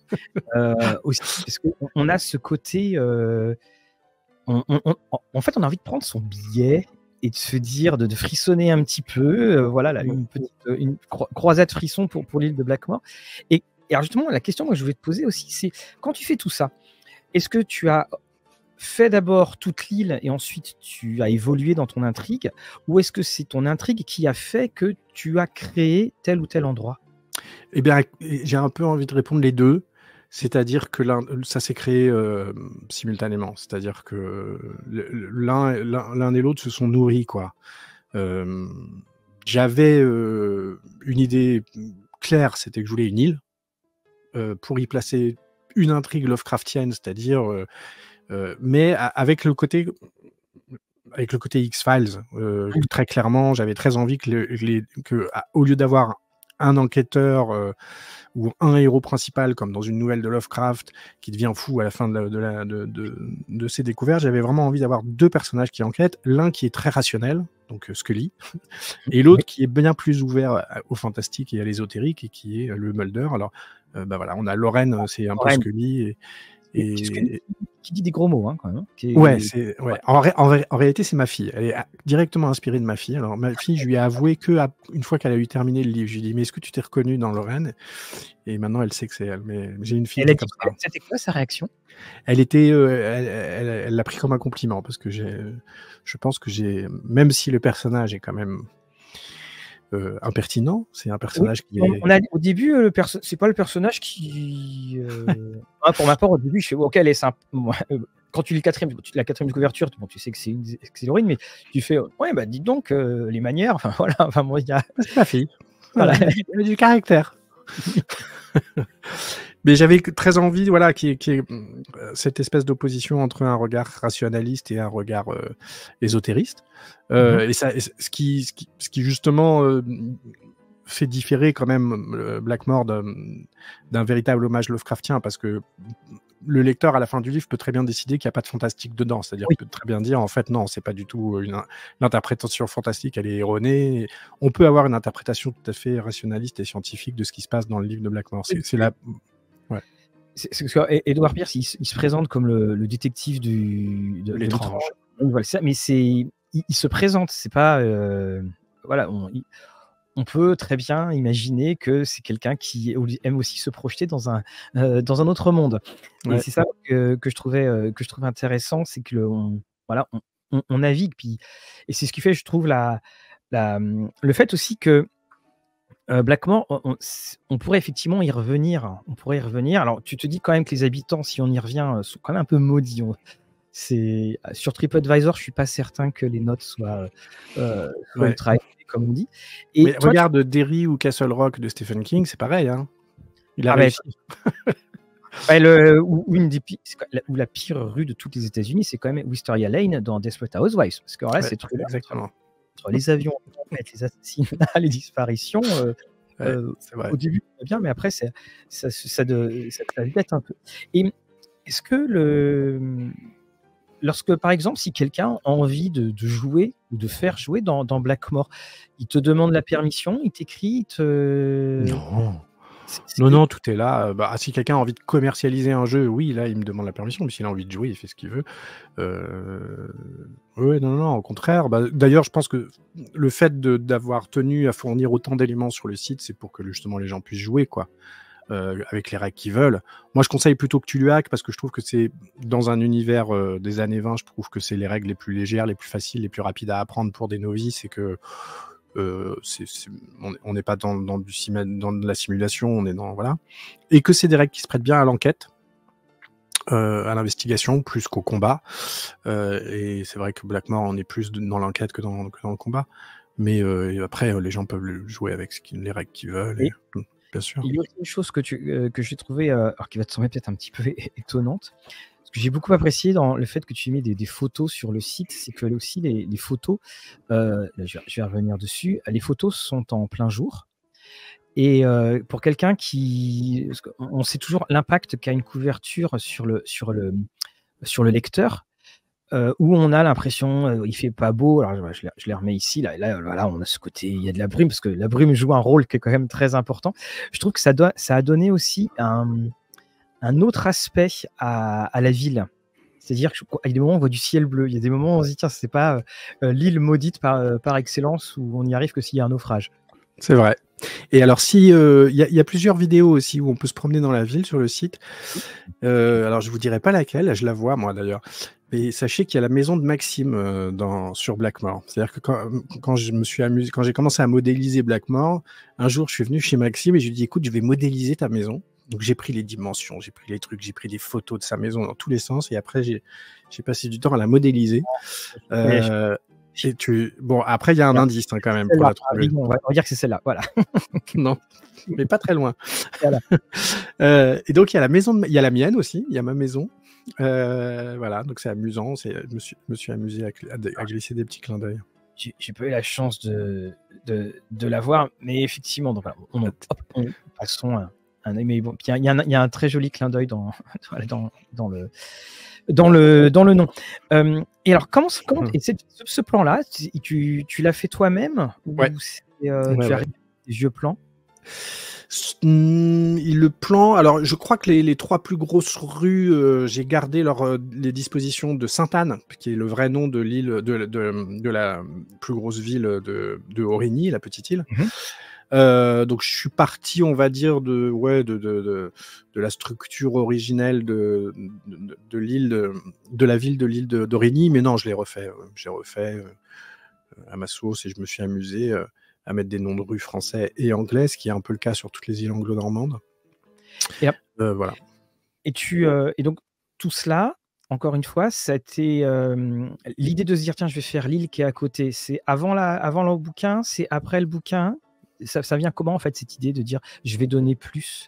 euh, aussi, parce qu'on on a ce côté, euh, on, on- on- en fait, on a envie de prendre son billet et de se dire, de, de frissonner un petit peu, euh, voilà, là, une petite euh, une cro- croisade frisson pour, pour l'île de Blackmore. Et, et alors justement, la question que je voulais te poser aussi, c'est quand tu fais tout ça, est-ce que tu as fait d'abord toute l'île et ensuite tu as évolué dans ton intrigue, ou est-ce que c'est ton intrigue qui a fait que tu as créé tel ou tel endroit? Eh bien, j'ai un peu envie de répondre les deux. C'est-à-dire que l'un, ça s'est créé euh, simultanément. C'est-à-dire que le- le- l'un, l'un, l'un et l'autre se sont nourris, quoi. Euh, j'avais euh, une idée claire, c'était que je voulais une île euh, pour y placer une intrigue Lovecraftienne, c'est-à-dire, euh, euh, mais a- avec le côté, avec le côté X-Files, euh, très clairement, j'avais très envie que, le- les, que à- au lieu d'avoir un enquêteur euh, ou un héros principal, comme dans une nouvelle de Lovecraft, qui devient fou à la fin de, la, de, la, de, de, de ses découvertes, j'avais vraiment envie d'avoir deux personnages qui enquêtent, l'un qui est très rationnel, donc euh, Scully, et l'autre qui est bien plus ouvert à- au fantastique et à l'ésotérique, et qui est euh, le Mulder. Alors, euh, bah voilà, on a Lorraine, euh, c'est un peu Lorraine, Scully, et, qui, et, qui dit des gros mots, hein, quand même, hein, qui ouais, est- c'est ouais. ouais. En, ré- en, ré- en réalité, c'est ma fille. Elle est a- directement inspirée de ma fille. Alors, ma fille, je lui ai avoué que à- une fois qu'elle a eu terminé le livre, je lui ai dit, mais est-ce que tu t'es reconnu dans Lorraine? Et maintenant, elle sait que c'est elle. Mais j'ai une fille Elle qui a est dit, comme ça. c'était quoi sa réaction? Elle était, euh, elle, elle, elle l'a pris comme un compliment parce que j'ai, je pense que j'ai, même si le personnage est quand même euh, impertinent, c'est un Oui, personnage qui on, est, on a au début, euh, le perso- c'est pas le personnage qui. euh, ah, pour ma part, au début, je fais ok, elle est sympa. Moi, euh, quand tu lis le quatrième, tu- la quatrième de couverture, bon, tu sais que c'est une- que c'est l'héroïne, mais tu fais euh, ouais, bah dis donc euh, les manières. Enfin voilà, enfin moi il y a c'est ma fille. voilà. Voilà, elle a du caractère. Mais j'avais très envie, voilà, qu'il y ait, qu'il y ait, euh, cette espèce d'opposition entre un regard rationaliste et un regard euh, ésotériste. Euh, Mhm. et ça, et ce qui, ce qui, ce qui justement euh, fait différer quand même euh, Blackmore d'un d'un véritable hommage Lovecraftien, parce que le lecteur à la fin du livre peut très bien décider qu'il n'y a pas de fantastique dedans. C'est-à-dire Oui. qu'il peut très bien dire, en fait, non, c'est pas du tout une, l'interprétation fantastique, elle est erronée. On peut avoir une interprétation tout à fait rationaliste et scientifique de ce qui se passe dans le livre de Blackmore. C'est, c'est la... Ouais. C'est c'est parce que Edouard Pierce, il, se- il se présente comme le, le détective du de, de L'étrange. Oui, voilà, c'est ça, mais c'est il, il se présente, c'est pas euh, voilà, on, il- on peut très bien imaginer que c'est quelqu'un qui aime aussi se projeter dans un euh, dans un autre monde. Et Ouais. c'est ça que, que je trouvais euh, que je trouvais intéressant, c'est que le, on, voilà, on, on- on navigue, puis et c'est ce qui fait, je trouve la, la le fait aussi que euh, Blackmore, on, on- s- on pourrait effectivement y revenir. On pourrait y revenir. Alors, tu te dis quand même que les habitants, si on y revient, euh, sont quand même un peu maudits. On- c'est sur TripAdvisor, je suis pas certain que les notes soient, euh, soient Ouais. ultra élevées, comme on dit. Et Mais toi, tu- regarde Derry ou Castle Rock de Stephen King, c'est pareil. Hein. Il a Ah, mais- réussi. ouais, le- ou, ou une des pi- c'est quoi, la, ou la pire rue de toutes les États-Unis, c'est quand même Wisteria Lane dans Desperate Housewives. Parce que alors là, Ouais, cette rue-là, exactement. entre les avions, les assassinats, les disparitions. euh, Ouais, euh, c'est vrai. Au début, c'est bien, mais après, c'est- ça, ça, de, ça te date un peu. Et est-ce que le. Lorsque, par exemple, si quelqu'un a envie de, de jouer ou de faire jouer dans, dans Blackmore, il te demande la permission, il t'écrit, il te. Non. C'est- c'est- Non, non, tout est là. Euh, Bah, si quelqu'un a envie de commercialiser un jeu, oui, là, il me demande la permission. Mais s'il a envie de jouer, il fait ce qu'il veut. Euh... Oui, non, non, au contraire. Bah, d'ailleurs, je pense que le fait de- d'avoir tenu à fournir autant d'éléments sur le site, c'est pour que justement les gens puissent jouer, quoi. euh, avec les règles qu'ils veulent. Moi, je conseille plutôt Cthulhuac parce que je trouve que c'est, dans un univers euh, des années vingt, je trouve que c'est les règles les plus légères, les plus faciles, les plus rapides à apprendre pour des novices et que euh, c'est, c'est, on n'est pas dans, dans, du, dans de la simulation, on est dans, voilà. Et que c'est des règles qui se prêtent bien à l'enquête. Euh, à l'investigation plus qu'au combat. Euh, et c'est vrai que Blackmore, on est plus dans l'enquête que dans, que dans le combat. Mais euh, après, les gens peuvent le jouer avec ce les règles qu'ils veulent. Et, et, bien sûr. Il y a aussi une chose que, tu, euh, que j'ai trouvée, euh, alors qui va te sembler peut-être un petit peu étonnante, ce que j'ai beaucoup apprécié dans le fait que tu mets des, des photos sur le site, c'est que là aussi les, les photos, euh, là, je, vais, je vais revenir dessus, les photos sont en plein jour. Et euh, pour quelqu'un qui... On sait toujours l'impact qu'a une couverture sur le, sur le, sur le lecteur, euh, où on a l'impression euh, il fait pas beau. Alors je, je, les, je les remets ici. Là, là, là, on a ce côté, il y a de la brume, parce que la brume joue un rôle qui est quand même très important. Je trouve que ça, doit, ça a donné aussi un, un autre aspect à, à la ville. C'est-à-dire qu'il y a des moments où on voit du ciel bleu. Il y a des moments où on se dit, tiens, c'est pas euh, l'île maudite par, euh, par excellence, où on n'y arrive que s'il y a un naufrage. C'est vrai. Et alors, si il euh, y, y a plusieurs vidéos aussi où on peut se promener dans la ville sur le site. Euh, alors, je vous dirai pas laquelle, je la vois moi d'ailleurs. Mais sachez qu'il y a la maison de Maxime euh, dans, sur Blackmore. C'est-à-dire que quand, quand je me suis amusé, quand j'ai commencé à modéliser Blackmore, un jour, je suis venu chez Maxime et je lui ai dit, écoute, je vais modéliser ta maison. Donc, j'ai pris les dimensions, j'ai pris les trucs, j'ai pris des photos de sa maison dans tous les sens. Et après, j'ai passé du temps à la modéliser. Euh, Et tu... Bon, après, il y a un voilà. indice hein, quand même pour la trouver. On va dire que c'est celle-là, voilà. Non, mais pas très loin. Voilà. euh, et donc, il y a la maison, de... il y a la mienne aussi, il y a ma maison. Euh, voilà, donc c'est amusant. Je me suis, me suis amusé à, à, à glisser des petits clins d'œil. J'ai pas eu la chance de, de, de la voir, mais effectivement, donc, voilà, on, hop, on, passons à un. Mais bon, il y, y, y a un très joli clin d'œil dans, dans, dans le. Dans le, dans le nom. Euh, et alors, comment, comment et ce, ce plan-là, tu, tu l'as fait toi-même ou ouais. euh, ouais, tu as ouais. des vieux plans? Mmh, le plan, alors je crois que les, les trois plus grosses rues, euh, j'ai gardé leur, euh, les dispositions de Sainte-Anne, qui est le vrai nom de l'île, de, de, de la plus grosse ville de, de Aurigny, la petite île. Mmh. Euh, donc je suis parti, on va dire, de, ouais, de, de, de, de la structure originelle de, de, de l'île, de, de la ville de l'île d'Aurigny, mais non, je l'ai refait, euh, j'ai refait euh, à ma sauce et je me suis amusé euh, à mettre des noms de rues français et anglais, ce qui est un peu le cas sur toutes les îles anglo-normandes. Et, euh, voilà. Et, tu, euh, et donc tout cela, encore une fois, c'était euh, l'idée de se dire tiens, je vais faire l'île qui est à côté. C'est avant, la, avant le bouquin, c'est après le bouquin. Ça, ça vient comment en fait cette idée de dire je vais donner plus?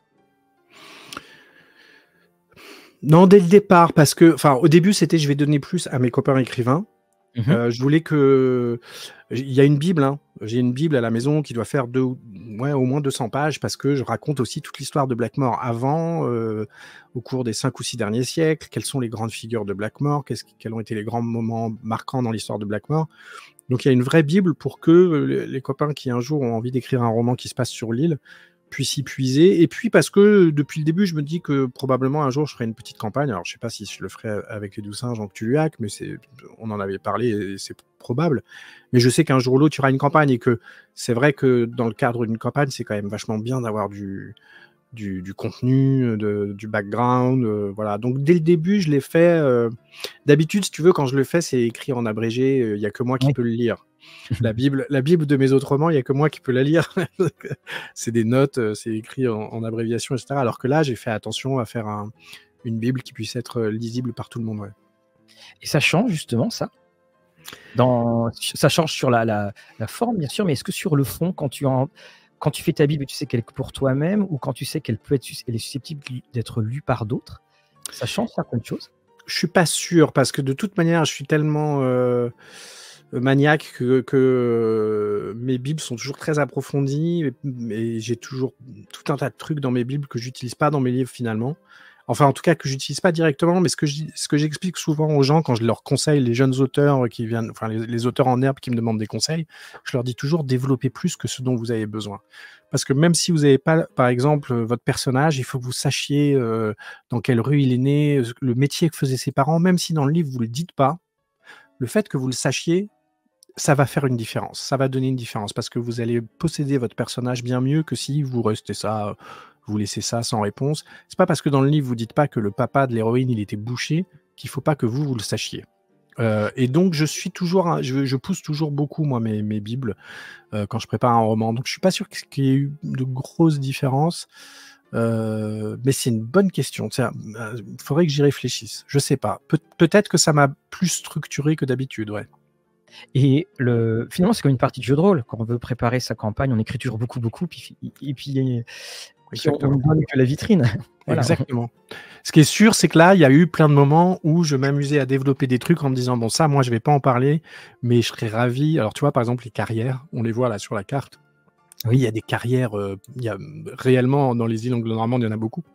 Non, dès le départ, parce que, enfin, au début, c'était je vais donner plus à mes copains écrivains. Mmh. Euh, je voulais que. Il y a une Bible, hein. J'ai une Bible à la maison qui doit faire deux, ouais, au moins deux cents pages parce que je raconte aussi toute l'histoire de Blackmore avant, euh, au cours des cinq ou six derniers siècles. Quelles sont les grandes figures de Blackmore? Quels ont été les grands moments marquants dans l'histoire de Blackmore? Donc il y a une vraie Bible pour que les copains qui un jour ont envie d'écrire un roman qui se passe sur l'île puissent y puiser. Et puis parce que depuis le début, je me dis que probablement un jour je ferai une petite campagne. Alors je sais pas si je le ferai avec les Douze Singes en Cthulhuac, mais c'est, on en avait parlé et c'est probable. Mais je sais qu'un jour ou l'autre, il y aura une campagne et que c'est vrai que dans le cadre d'une campagne, c'est quand même vachement bien d'avoir du, du, du contenu, de, du background. Euh, voilà. Donc dès le début, je l'ai fait. Euh, d'habitude, si tu veux, quand je le fais, c'est écrit en abrégé. Il n'y a que moi qui oui. peux le lire. La Bible, la Bible de mes autres romans, il n'y a que moi qui peux la lire. C'est des notes, c'est écrit en, en abréviation, et cetera. Alors que là, j'ai fait attention à faire un, une Bible qui puisse être lisible par tout le monde. Ouais. Et ça change justement, ça Dans, ça change sur la, la, la forme, bien sûr, mais est-ce que sur le fond, quand tu, en, quand tu fais ta Bible, tu sais qu'elle est pour toi-même ou quand tu sais qu'elle peut être elle est susceptible d'être lue par d'autres, ça change certaines choses? Je suis pas sûr, parce que de toute manière, je suis tellement... Euh... maniaque que, que euh, mes bibles sont toujours très approfondies et, et j'ai toujours tout un tas de trucs dans mes bibles que j'utilise pas dans mes livres finalement. Enfin, en tout cas, que j'utilise pas directement, mais ce que je, ce que j'explique souvent aux gens quand je leur conseille, les jeunes auteurs qui viennent, enfin les, les auteurs en herbe qui me demandent des conseils, je leur dis toujours développez plus que ce dont vous avez besoin. Parce que même si vous n'avez pas, par exemple, votre personnage, il faut que vous sachiez euh, dans quelle rue il est né, le métier que faisaient ses parents, même si dans le livre vous le dites pas, le fait que vous le sachiez, ça va faire une différence, ça va donner une différence parce que vous allez posséder votre personnage bien mieux que si vous restez ça vous laissez ça sans réponse. C'est pas parce que dans le livre vous dites pas que le papa de l'héroïne il était bouché qu'il faut pas que vous vous le sachiez. Euh, et donc je suis toujours, je, je pousse toujours beaucoup moi mes, mes bibles euh, quand je prépare un roman. Donc je suis pas sûr qu'il y ait eu de grosses différences, euh, mais c'est une bonne question. Il euh, faudrait que j'y réfléchisse. Je sais pas. Pe- peut-être que ça m'a plus structuré que d'habitude, ouais. Et le, finalement, c'est comme une partie de jeu de rôle. Quand on veut préparer sa campagne, on écrit toujours beaucoup, beaucoup, puis, et puis, et puis on ne donne que la vitrine. Voilà. Exactement. Ce qui est sûr, c'est que là, il y a eu plein de moments où je m'amusais à développer des trucs en me disant, bon, ça, moi, je vais pas en parler, mais je serais ravi. Alors, tu vois, par exemple, les carrières, on les voit là sur la carte. Oui, il y a des carrières, euh, il y a réellement, dans les îles anglo-normandes, il y en a beaucoup.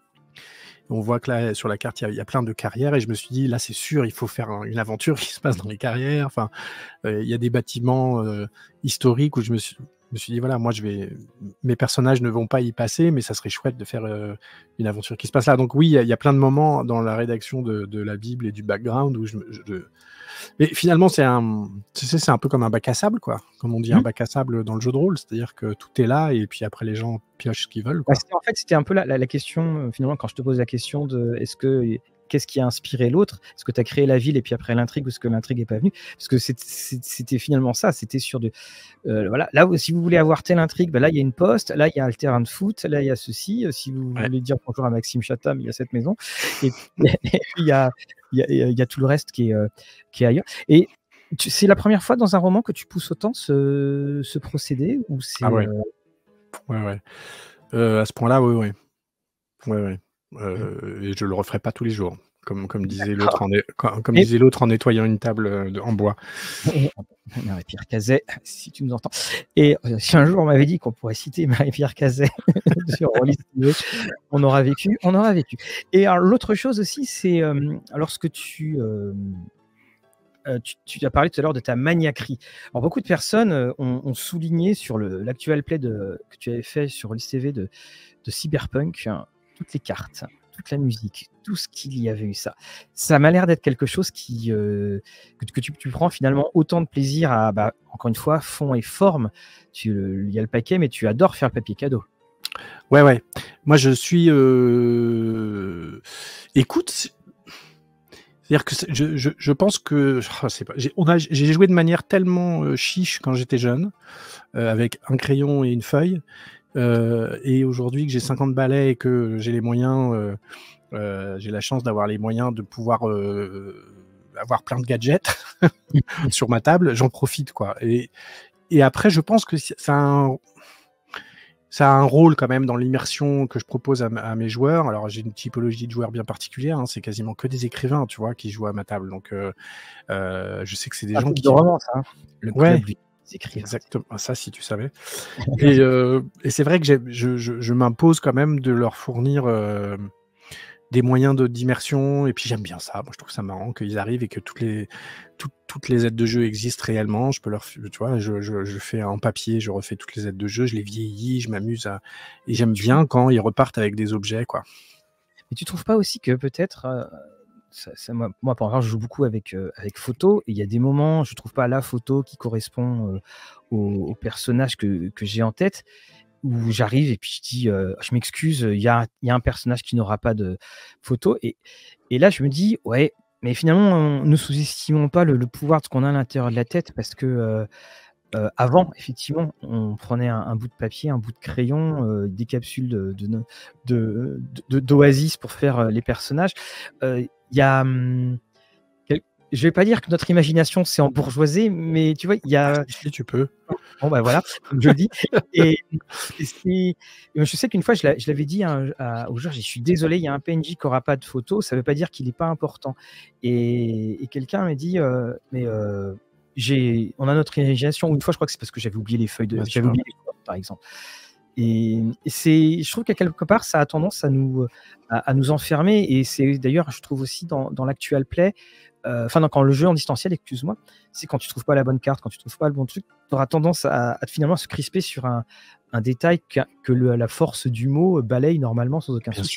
On voit que là, sur la carte, il y, a, il y a plein de carrières et je me suis dit, là, c'est sûr, il faut faire un, une aventure qui se passe dans les carrières. Enfin, euh, il y a des bâtiments euh, historiques où je me suis, je me suis dit, voilà, moi, je vais, mes personnages ne vont pas y passer, mais ça serait chouette de faire euh, une aventure qui se passe là. Donc oui, il y, a, il y a plein de moments dans la rédaction de, de la Bible et du background où je, je, je... mais finalement, c'est un, tu sais, c'est un peu comme un bac à sable, quoi. Comme on dit, mmh. un bac à sable dans le jeu de rôle, c'est-à-dire que tout est là et puis après les gens piochent ce qu'ils veulent, quoi. Ouais, en fait, c'était un peu la, la, la question, finalement, quand je te pose la question de est-ce que qu'est-ce qui a inspiré l'autre? Est-ce que tu as créé la ville et puis après l'intrigue ou est-ce que l'intrigue n'est pas venue? Parce que c'était finalement ça, c'était sur de... Euh, voilà, là, si vous voulez avoir telle intrigue, ben là, il y a une poste, là, il y a le terrain de foot, là, il y a ceci. Si vous ouais. voulez dire bonjour à Maxime Chatham, il y a cette maison. Et puis, et puis il, y a, il, y a, il y a tout le reste qui est, euh, qui est ailleurs. Et c'est la première fois dans un roman que tu pousses autant ce, ce procédé ou c'est ah ouais. Euh... ouais, ouais. Euh, à ce point-là, oui, oui. Ouais, ouais. Euh, et je le referai pas tous les jours, comme, comme disait l'autre en, comme, comme disait l'autre en nettoyant une table de, en bois. Marie-Pierre Cazet, si tu nous entends. Et si un jour on m'avait dit qu'on pourrait citer Marie-Pierre Cazet sur Rollis, on aura vécu, on aura vécu. Et l'autre chose aussi, c'est euh, lorsque tu, euh, euh, tu, tu as parlé tout à l'heure de ta maniaquerie. Alors beaucoup de personnes euh, ont, ont souligné sur l'actuel play de, que tu avais fait sur Rollis T V de, de Cyberpunk, hein, toutes les cartes, toute la musique, tout ce qu'il y avait eu ça. Ça m'a l'air d'être quelque chose qui, euh, que, que tu, tu prends finalement autant de plaisir à, bah, encore une fois, fond et forme. Il y a le paquet, mais tu adores faire le papier cadeau. Ouais, ouais. Moi, je suis... Euh... Écoute, c'est-à-dire que je, je, je pense que... Oh, c'est pas... J'ai joué de manière tellement euh, chiche quand j'étais jeune, euh, avec un crayon et une feuille. Euh, et aujourd'hui que j'ai cinquante balais et que j'ai les moyens, euh, euh, j'ai la chance d'avoir les moyens de pouvoir euh, avoir plein de gadgets sur ma table, j'en profite, quoi. Et, et après, je pense que ça a un, ça a un rôle quand même dans l'immersion que je propose à, à mes joueurs. Alors j'ai une typologie de joueurs bien particulière, hein, c'est quasiment que des écrivains, tu vois, qui jouent à ma table. Donc euh, euh, je sais que c'est des un gens qui... de romance, hein. Le ouais. club, écrire. Exactement, ça si tu savais. et euh, et c'est vrai que je, je, je m'impose quand même de leur fournir euh, des moyens d'immersion, et puis j'aime bien ça. Moi, je trouve ça marrant qu'ils arrivent et que toutes les, tout, toutes les aides de jeu existent réellement. Je peux leur, tu vois, je, je, je fais en papier, je refais toutes les aides de jeu, je les vieillis, je m'amuse à... et j'aime bien quand ils repartent avec des objets, quoi. Mais tu trouves pas aussi que peut-être... Euh... Ça, ça, moi, moi, par exemple, je joue beaucoup avec, euh, avec photo, et il y a des moments, je ne trouve pas la photo qui correspond euh, au, au personnage que, que j'ai en tête, où j'arrive et puis je dis, euh, je m'excuse, il y a, y a un personnage qui n'aura pas de photo. Et, et là, je me dis, ouais, mais finalement, on, ne sous-estimons pas le, le pouvoir de ce qu'on a à l'intérieur de la tête, parce que euh, euh, avant, effectivement, on prenait un, un bout de papier, un bout de crayon, euh, des capsules de, de, de, de, d'Oasis pour faire euh, les personnages. Euh, Il y a, hum, quel... je vais pas dire que notre imagination s'est embourgeoisée, mais tu vois, il y a. Si tu peux. Bon ben voilà, comme je le dis. Et, et je sais qu'une fois, je l'avais dit à, à, au joueur, je suis désolé, il y a un P N J qui n'aura pas de photo, ça veut pas dire qu'il n'est pas important. Et, et quelqu'un m'a dit, euh, mais euh, j'ai, on a notre imagination. Une fois, je crois que c'est parce que j'avais oublié les feuilles de, j'avais oublié les feuilles, par exemple. Et, et c'est, je trouve qu'à quelque part, ça a tendance à nous, à, à nous enfermer. Et c'est d'ailleurs, je trouve aussi dans, dans l'actual play, enfin, euh, quand le jeu en distanciel, excuse-moi, c'est quand tu trouves pas la bonne carte, quand tu trouves pas le bon truc, tu auras tendance à, à finalement à se crisper sur un, un détail que, que le, la force du mot balaye normalement sans aucun Bien souci. sûr.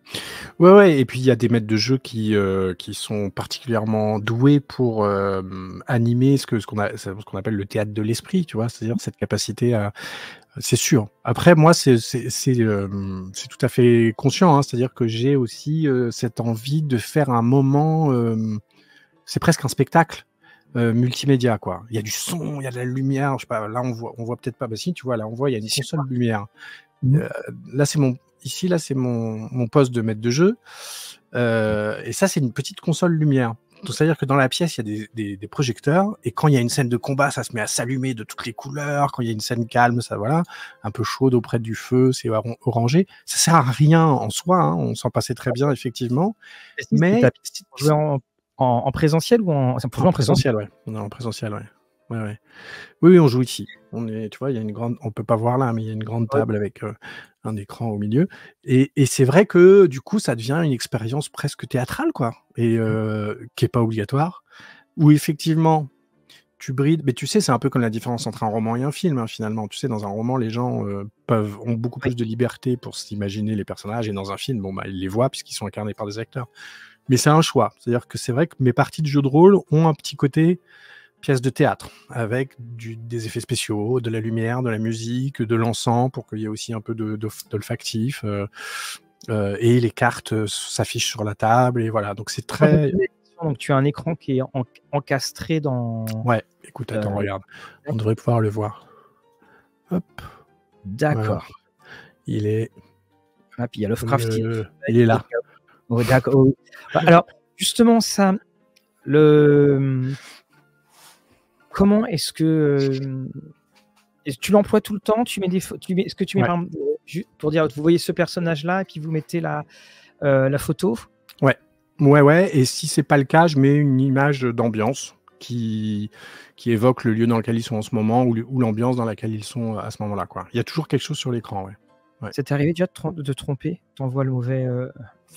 Ouais, ouais, et puis il y a des maîtres de jeu qui, heu, qui sont particulièrement doués pour, hem, animer ce que ce qu'on a ce qu'on appelle le théâtre de l'esprit, tu vois? C'est-à-dire cette capacité à c'est sûr. Après moi, c'est c'est c'est, hem, c'est tout à fait conscient, hein, c'est-à-dire que j'ai aussi, heu, cette envie de faire un moment, hem, c'est presque un spectacle, heu, multimédia, quoi. Il y a du son, il y a de la lumière, je sais pas, là on voit on voit peut-être pas, bah si, tu vois, là on voit, il y a une C'est sûr. console lumière. Mmh. Heu, là c'est mon ici, là, c'est mon mon poste de maître de jeu. Heu et ça, c'est une petite console lumière. Donc c'est-à-dire que dans la pièce, il y a des des des projecteurs et quand il y a une scène de combat, ça se met à s'allumer de toutes les couleurs. Quand il y a une scène calme, ça voilà, un peu chaude auprès du feu, c'est oran orangé. Ça sert à rien en soi, hein, on s'en passait très bien effectivement, Et si c'était ta mais piste si pour jouer si en en en présentiel ou en c'est pour en jouer en présentiel? présentiel, ouais. On est en présentiel, ouais. Ouais, ouais. Oui, oui, on joue ici. On est tu vois, il y a une grande on peut pas voir là, mais il y a une grande Oui. table avec, heu, un écran au milieu et et c'est vrai que, du coup, ça devient une expérience presque théâtrale, quoi et Mmh. heu, qui est pas obligatoire. Où effectivement, tu brides mais tu sais, c'est un peu comme la différence entre un roman et un film, hein, finalement. Tu sais, dans un roman, les gens, heu, peuvent ont beaucoup Oui. plus de liberté pour s'imaginer les personnages et dans un film, bon, bah, ils les voient puisqu'ils sont incarnés par des acteurs. Mais c'est un choix. C'est-à-dire que c'est vrai que mes parties de jeux de rôle ont un petit côté pièce de théâtre avec du des effets spéciaux, de la lumière, de la musique, de l'encens pour qu'il y ait aussi un peu de d'olf d'olfactif, heu heu et les cartes, heu, s'affichent sur la table et voilà, donc c'est Quand je me très posais la question, donc tu as un écran qui est en encastré dans, ouais, écoute, attends, heu regarde, on devrait pouvoir le voir. Hop, voilà, d'accord. il est Ah, puis il y a Lovecraft qui le il est là. oh d'accord, oui. Bah, alors justement ça, le, mmh comment est-ce que, hem, est-ce tu l'emploies tout le temps? Tu mets des pho tu mets est-ce que tu mets Ouais, par exemple, heu, ju pour dire: «Vous voyez ce personnage-là» et puis vous mettez la, heu, la photo? ouais, ouais, ouais et si c'est pas le cas, je mets une image, d'ambiance qui qui évoque le lieu dans lequel ils sont en ce moment ou le ou l'ambiance dans laquelle ils sont à ce moment-là, quoi. Il y a toujours quelque chose sur l'écran, ouais. Ouais. Ça t'est arrivé déjà de trom de te tromper? Tu envoies le mauvais, heu,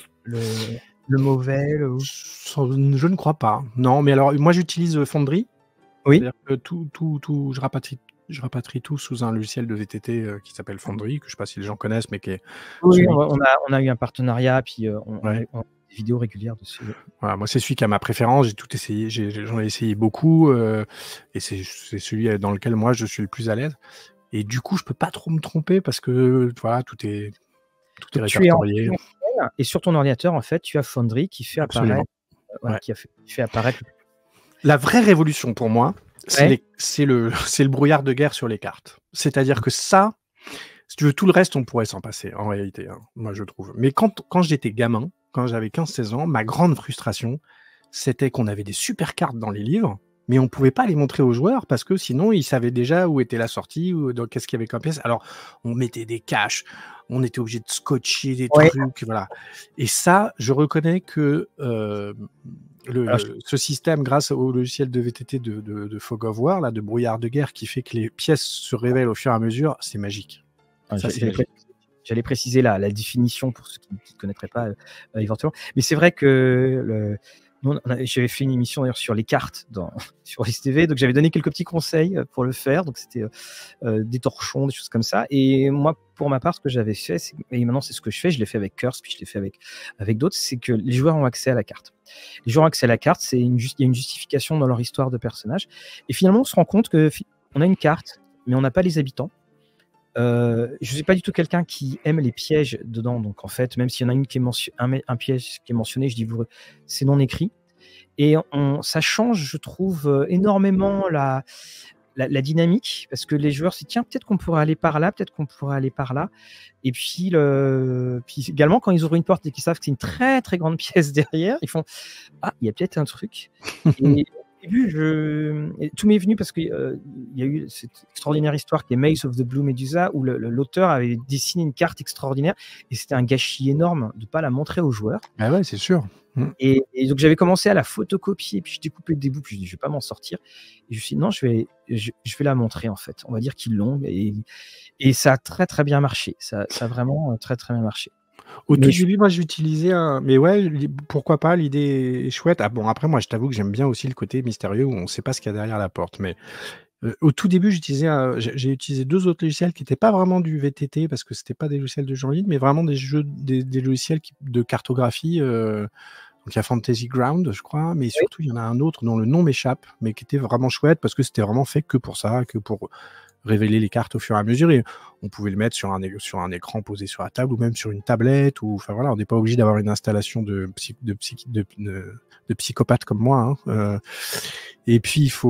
le le mauvais, le Sans je ne crois pas. Non, mais alors moi j'utilise, heu, Foundry, oui? c'est-à-dire que tout tout tout je rapatrie je rapatrie tout sous un logiciel de V T T, heu, qui s'appelle Foundry, que je sais pas si les gens connaissent, mais qui est Oui, on celui a qui on a on a eu un partenariat puis, heu, on on a ouais, on a des vidéos régulières dessus, oui. voilà, moi c'est celui qui a ma préférence, j'ai tout essayé, j'ai j'ai j'en ai essayé beaucoup, heu et c'est c'est celui, dans lequel moi je suis le plus à l'aise et du coup je peux pas trop me tromper parce que, voilà, tout est tout est Donc tu es en répertorié. présentiel et sur ton ordinateur, en fait, tu as Foundry qui fait Absolument, apparaître, heu, voilà, ouais. qui a fait qui fait apparaître La vraie révolution pour moi, c'est ouais, les c'est le c'est le brouillard de guerre sur les cartes. C'est-à-dire que ça, si tu veux, tout le reste, on pourrait s'en passer en réalité, hein, moi je trouve. Mais quand quand j'étais gamin, quand j'avais quinze seize ans, ma grande frustration, c'était qu'on avait des super cartes dans les livres, mais on pouvait pas les montrer aux joueurs parce que sinon ils savaient déjà où était la sortie ou dans qu'est-ce qu'il y avait comme pièce. Alors, on mettait des caches, on était obligé de scotcher des ouais. trucs, voilà. Et ça, je reconnais que, hem, le Alors je le ce système grâce au logiciel de V T T de de de Fog of War là, de brouillard de guerre qui fait que les pièces se révèlent au fur et à mesure, c'est magique. ah, Ça, j'a c'est j'allais magique. préciser j'allais préciser la la définition pour ceux qui qui ne connaîtraient pas, heu, éventuellement. Mais c'est vrai que le nous on avait j'avais fait une émission d'ailleurs sur les cartes dans sur S T V, donc j'avais donné quelques petits conseils, heu, pour le faire. Donc c'était, heu heu, des torchons, des choses comme ça et moi, pour ma part, ce que j'avais fait, c'est et maintenant c'est ce que je fais, je l'ai fait avec Curse, puis je l'ai fait avec avec d'autres, c'est que les joueurs ont accès à la carte. Les joueurs ont accès à la carte, c'est une jus il y a une justification dans leur histoire de personnage et finalement on se rend compte que fi on a une carte, mais on n'a pas les habitants. Heu, je suis pas du tout quelqu'un qui aime les pièges dedans, donc en fait, même s'il y en a une qui est mentio un mé un piège qui est mentionné, je dis: «Vous c'est non écrit» et on ça change, je trouve, heu, énormément la la la dynamique parce que les joueurs se disent: «Tiens, peut-être qu'on pourrait aller par là, peut-être qu'on pourrait aller par là» et puis le puis également quand ils ouvrent une porte et qu'ils savent que c'est une très, très grande pièce derrière, ils font: «Ah, il y a peut-être un truc» et au début, je et tout m'est venu parce que, heu, il y a eu cette extraordinaire histoire qui est Maze of the Blue Medusa où le le l'auteur avait dessiné une carte extraordinaire et c'était un gâchis énorme de pas la montrer aux joueurs Bah ouais, c'est sûr. Mmh. et et donc j'avais commencé à la photocopier, puis je découpais des bouts, puis je dis: «Je vais pas m'en sortir» et je me suis dit: «Non, je vais je je vais la montrer, en fait». On va dire qu'ils l'ont et et ça a très, très bien marché. Ça ça a vraiment, heu, très, très bien marché. Au Mais tout je début, moi, j'utilisais un mais ouais, li pourquoi pas, l'idée est chouette. Ah bon, après moi, je t'avoue que j'aime bien aussi le côté mystérieux où on sait pas ce qu'il y a derrière la porte, mais Euh, au tout début, j'utilisais, un- j'ai j'ai utilisé deux autres logiciels qui n'étaient pas vraiment du V T T parce que c'était pas des logiciels de jeux en ligne, mais vraiment des jeux, des, des logiciels qui- de cartographie. euh, donc il y a Fantasy Ground, je crois, mais Oui. surtout il y en a un autre dont le nom m'échappe, mais qui était vraiment chouette parce que c'était vraiment fait que pour ça, que pour révéler les cartes au fur et à mesure. Et on pouvait le mettre sur un, é- sur un écran posé sur la table ou même sur une tablette. Ou, enfin voilà, on n'est pas obligé d'avoir une installation de, psy, de, psy, de, de, de psychopathe comme moi. Hein. Euh, et puis il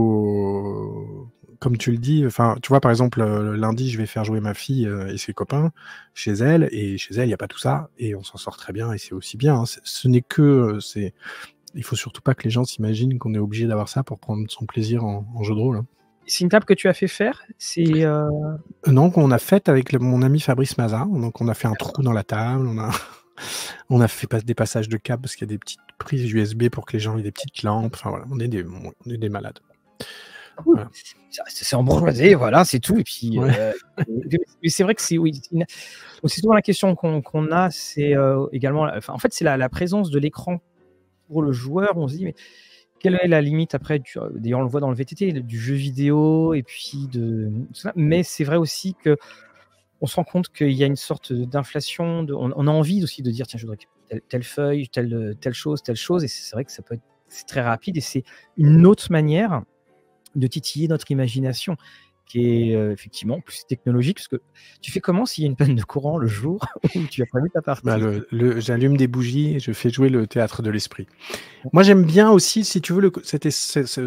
faut, comme tu le dis, enfin, tu vois, par exemple, euh, lundi, je vais faire jouer ma fille euh, et ses copains chez elle, et chez elle, il n'y a pas tout ça, et on s'en sort très bien, et c'est aussi bien. Hein. C'est- Ce n'est que, euh, c'est, il faut surtout pas que les gens s'imaginent qu'on est obligé d'avoir ça pour prendre son plaisir en, en jeu de rôle. Hein. C'est une table que tu as fait faire. C'est euh, Non, qu'on a fait avec le- mon ami Fabrice Mazin. Donc, on a fait un trou dans la table, on a, on a fait pas- des passages de câbles parce qu'il y a des petites prises U S B pour que les gens aient des petites lampes. Enfin voilà, on est des, on est des malades. cool. Voilà. C'est c'est en bourgeoisie, voilà, c'est tout. Et puis, Ouais. euh, mais c'est vrai que c'est oui. c'est une- C'est souvent la question qu'on qu'on a, c'est euh, également, enfin, en fait, c'est la, la présence de l'écran pour le joueur. On se dit, mais quelle est la limite après du- d'ailleurs, on le voit dans le V T T, du jeu vidéo et puis de tout ça. Mais c'est vrai aussi que on se rend compte qu'il y a une sorte d'inflation. De, on, on a envie aussi de dire, tiens, je voudrais telle, telle feuille, telle, telle chose, telle chose. Et c'est vrai que ça peut être c'est très rapide et c'est une autre manière de titiller notre imagination qui est euh, effectivement plus technologique. Parce que tu fais comment s'il y a une panne de courant le jour où tu as prévu ta partie? Bah, le, le, j'allume des bougies et je fais jouer le théâtre de l'esprit. Moi, j'aime bien aussi, si tu veux, le, c'était, c'est, c'est,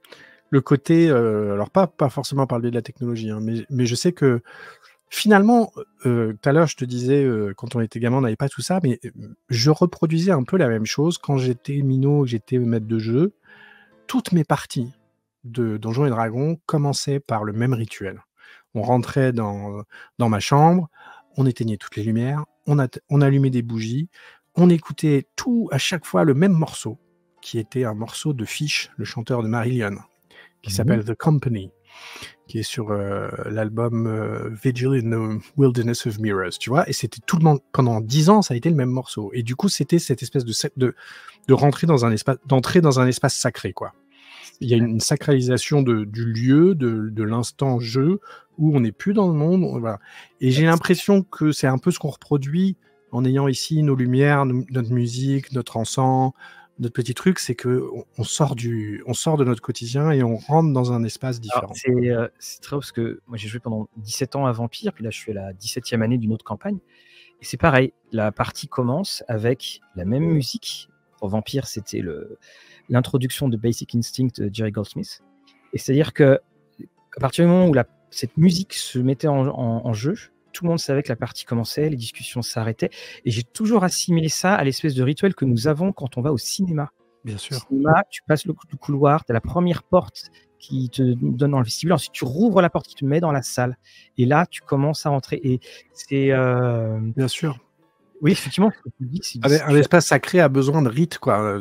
le côté, euh, alors pas, pas forcément par le biais de la technologie, hein, mais, mais je sais que finalement, euh, tout à l'heure, je te disais, euh, quand on était gamin, on n'avait pas tout ça, mais euh, je reproduisais un peu la même chose quand j'étais minot, que j'étais maître de jeu. Toutes mes parties de Donjons et Dragons commençaient par le même rituel. On rentrait dans, dans ma chambre, on éteignait toutes les lumières, on, a, on allumait des bougies, on écoutait tout à chaque fois le même morceau, qui était un morceau de Fish, le chanteur de Marillion, qui Mhm. s'appelle The Company, qui est sur euh, l'album euh, Vigil in the Wilderness of Mirrors, tu vois, et c'était tout le monde, pendant dix ans, ça a été le même morceau. Et du coup, c'était cette espèce de, de, de rentrer dans un espace, d'entrer dans un espace sacré, quoi. Il y a une sacralisation de, du lieu, de, de l'instant jeu, où on n'est plus dans le monde. Voilà. Et j'ai l'impression que c'est un peu ce qu'on reproduit en ayant ici nos lumières, notre musique, notre encens, notre petit truc, c'est que on sort du, on sort de notre quotidien et on rentre dans un espace différent. C'est euh, très haut parce que moi j'ai joué pendant dix-sept ans à Vampire, puis là je suis à la dix-septième année d'une autre campagne. Et c'est pareil, la partie commence avec la même musique. Pour Vampire, c'était le l'introduction de Basic Instinct de Jerry Goldsmith. Et c'est-à-dire que à partir du moment où la, cette musique se mettait en, en, en jeu, tout le monde savait que la partie commençait, les discussions s'arrêtaient. Et j'ai toujours assimilé ça à l'espèce de rituel que nous avons quand on va au cinéma. Bien sûr. Au cinéma, tu passes le, le couloir, tu as la première porte qui te donne dans le vestibule. Ensuite, tu rouvres la porte qui te met dans la salle. Et là, tu commences à rentrer. Et c'est... Euh... Bien sûr. Oui, effectivement, ce que tu dis, c'est, un, un espace sacré a besoin de rites, quoi,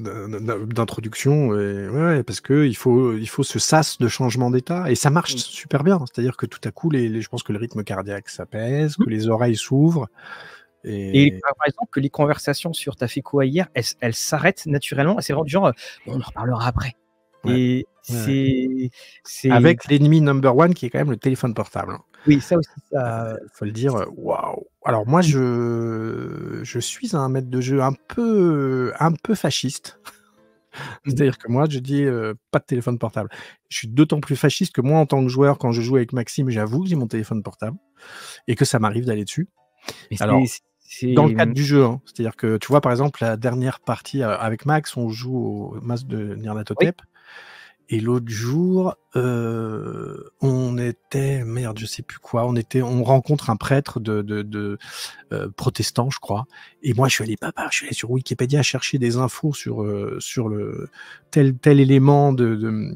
d'introduction, et, ouais, parce que il faut, il faut ce sas de changement d'état, et ça marche mmh. super bien. C'est-à-dire que tout à coup, les, les, je pense que le rythme cardiaque s'apaise, mmh. que les oreilles s'ouvrent. Et... et par exemple, que les conversations sur t'as fait quoi hier, elles, elles s'arrêtent naturellement. C'est vraiment du genre, bon, on en reparlera après. Ouais. Et ouais. c'est avec l'ennemi number one qui est quand même le téléphone portable. Oui, ça aussi, ça. Euh, faut le dire. Waouh. Alors moi, je je suis un maître de jeu un peu un peu fasciste. C'est-à-dire que moi, je dis euh, pas de téléphone portable. Je suis d'autant plus fasciste que moi, en tant que joueur, quand je joue avec Maxime, j'avoue que j'ai mon téléphone portable et que ça m'arrive d'aller dessus. Mais alors. C'est... Dans le cadre du jeu, hein. C'est-à-dire que tu vois, par exemple, la dernière partie avec Max, on joue au masque de Nyarlathotep. Oui. Et l'autre jour, euh, on était, merde, je sais plus quoi, on était, on rencontre un prêtre de, de, de euh, protestant, je crois. Et moi, je suis allé, papa, je suis allé sur Wikipédia chercher des infos sur euh, sur le tel tel élément de, de,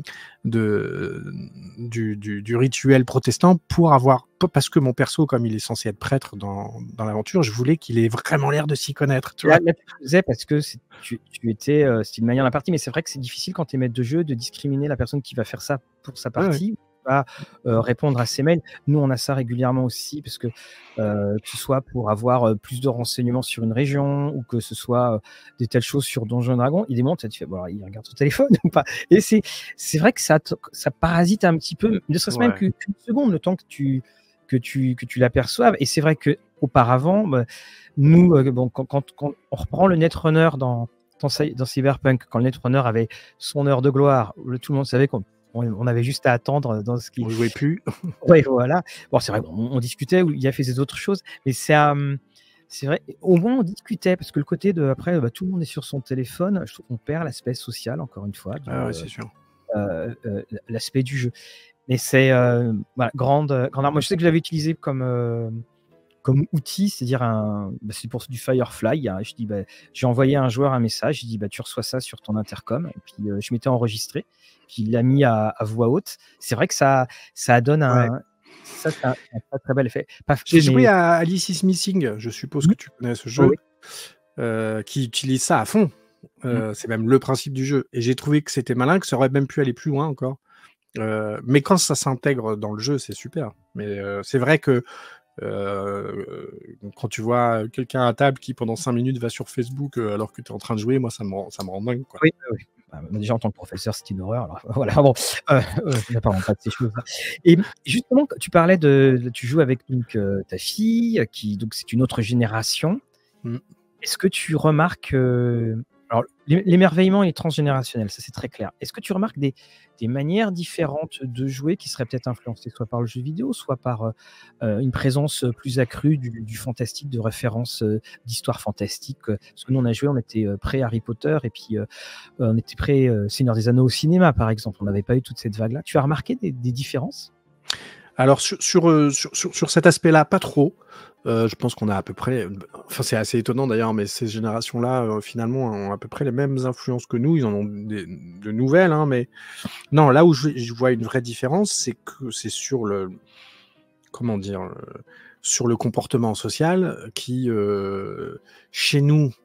de du, du, du rituel protestant pour avoir, parce que mon perso, comme il est censé être prêtre dans dans l'aventure, je voulais qu'il ait vraiment l'air de s'y connaître. Tu là, vois là, tu faisais parce que tu, tu étais, euh, c'était une manière de la partie, mais c'est vrai que c'est difficile quand tu es maître de jeu de discriminer la personne qui va faire ça pour sa partie. pas euh, répondre à ses mails. Nous, on a ça régulièrement aussi, parce que euh, que ce soit pour avoir euh, plus de renseignements sur une région, ou que ce soit euh, des telles choses sur Donjons et Dragons, il démonte, tu fais, bon, alors, il regarde son téléphone ou pas. Et c'est c'est vrai que ça, te- ça parasite un petit peu, ne serait-ce même Ouais. que- qu'une seconde, le temps que tu, que tu, que tu l'aperçoives. Et c'est vrai que auparavant, bah, nous, euh, bon, quand, quand, quand on reprend le Netrunner dans, dans, Cy- dans Cyberpunk, quand le Netrunner avait son heure de gloire, où le- tout le monde savait qu'on on on avait juste à attendre dans ce qui. On jouait plus. Ouais, voilà. Bon, c'est vrai, bon, on, on discutait, ou il a fait des autres choses, mais c'est euh, c'est vrai, au moins on discutait, parce que le côté de, après, bah, tout le monde est sur son téléphone, je trouve qu'on perd l'aspect social, encore une fois, du, Ah ouais, euh, c'est sûr. euh, euh, l'aspect du jeu. Mais c'est euh, voilà, grande, euh, grande arme. Moi, je sais que je l'avais utilisé comme, euh, comme outil, c'est-à-dire un, bah, c'est pour du Firefly, hein. Je dis, bah, j'ai envoyé à un joueur un message, je dis, bah, tu reçois ça sur ton intercom, et puis euh, je m'étais enregistré, puis il l'a mis à, à voix haute. C'est vrai que ça, ça donne Ouais. un, ça, c'est un, un très, très bel effet. Pas, J'ai joué mais- à Alice is Missing, je suppose que tu connais ce jeu, Oui. euh, qui utilise ça à fond. Euh, C'est même le principe du jeu. Et j'ai trouvé que c'était malin, que ça aurait même pu aller plus loin encore. Euh, mais quand ça s'intègre dans le jeu, c'est super. Mais euh, c'est vrai que euh, quand tu vois quelqu'un à table qui pendant cinq minutes va sur Facebook euh, alors que tu es en train de jouer, moi ça me rend, ça me rend dingue, quoi. Oui, oui, oui. Bah, déjà en tant que professeur, c'est une horreur. Alors, voilà, bon, euh, euh, ne parlons pas de ces choses-là. Et justement, tu parlais de, de- tu joues avec donc euh, ta fille, qui donc c'est une autre génération. Mm. Est-ce que tu remarques, euh, alors l'é- l'émerveillement est transgénérationnel, ça c'est très clair. Est-ce que tu remarques des, des manières différentes de jouer qui seraient peut-être influencées soit par le jeu vidéo, soit par euh, euh, une présence plus accrue du, du fantastique, de références euh, d'histoires fantastiques, euh, parce que nous on a joué, on était euh, prêt Harry Potter, et puis euh, on était prêt euh, Seigneur des Anneaux au cinéma, par exemple. On n'avait pas eu toute cette vague-là. Tu as remarqué des, des différences? Alors sur, sur, euh, sur, sur, sur cet aspect-là, pas trop. Euh, je pense qu'on a à peu près, enfin c'est assez étonnant d'ailleurs, mais ces générations-là euh, finalement ont à peu près les mêmes influences que nous. Ils en ont des, de nouvelles, hein, mais non, là où je, je vois une vraie différence, c'est que c'est sur le, comment dire, euh, sur le comportement social qui, euh, chez nous,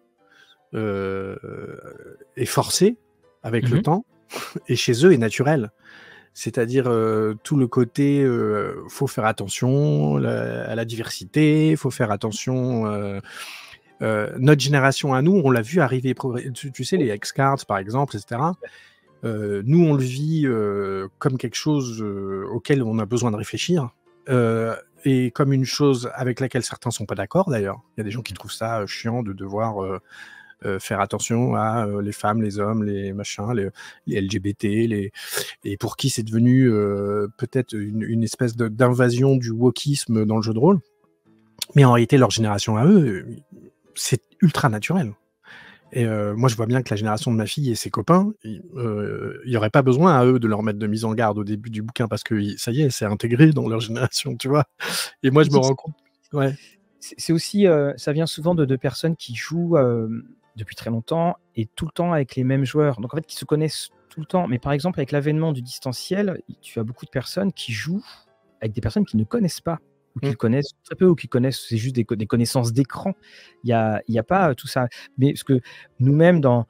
euh, est forcé avec le Mhm. temps, et chez eux est naturel. C'est-à-dire euh, tout le côté, euh, faut faire attention la- à la diversité, faut faire attention. Euh, euh, notre génération à nous, on l'a vu arriver. progr- Tu, tu sais, les X-Cards par exemple, et cetera. Euh, nous, on le vit euh, comme quelque chose euh, auquel on a besoin de réfléchir. Euh, et comme une chose avec laquelle certains sont pas d'accord d'ailleurs. Il y a des gens qui trouvent ça euh, chiant de devoir euh, euh, faire attention à euh, les femmes, les hommes, les machins, les, les L G B T, les... et pour qui c'est devenu euh, peut-être une, une espèce de- d'invasion du wokisme dans le jeu de rôle. Mais en réalité, leur génération à eux, euh, c'est ultra naturel. Et euh, moi, je vois bien que la génération de ma fille et ses copains, il euh, n'y aurait pas besoin à eux de leur mettre de mise en garde au début du bouquin parce que ça y est, c'est intégré dans leur génération, tu vois. Et moi, je me rends compte. Ouais. C'est c'est aussi, euh, ça vient souvent de, de personnes qui jouent euh, depuis très longtemps et tout le temps avec les mêmes joueurs. Donc en fait, qui se connaissent tout le temps. Mais par exemple, avec l'avènement du distanciel, tu as beaucoup de personnes qui jouent avec des personnes qui ne connaissent pas, ou qui Mm. le connaissent très peu, ou qui connaissent, c'est juste des, co- des connaissances d'écran. Il n'y a, il y a pas euh, tout ça. Mais parce que nous-mêmes, dans,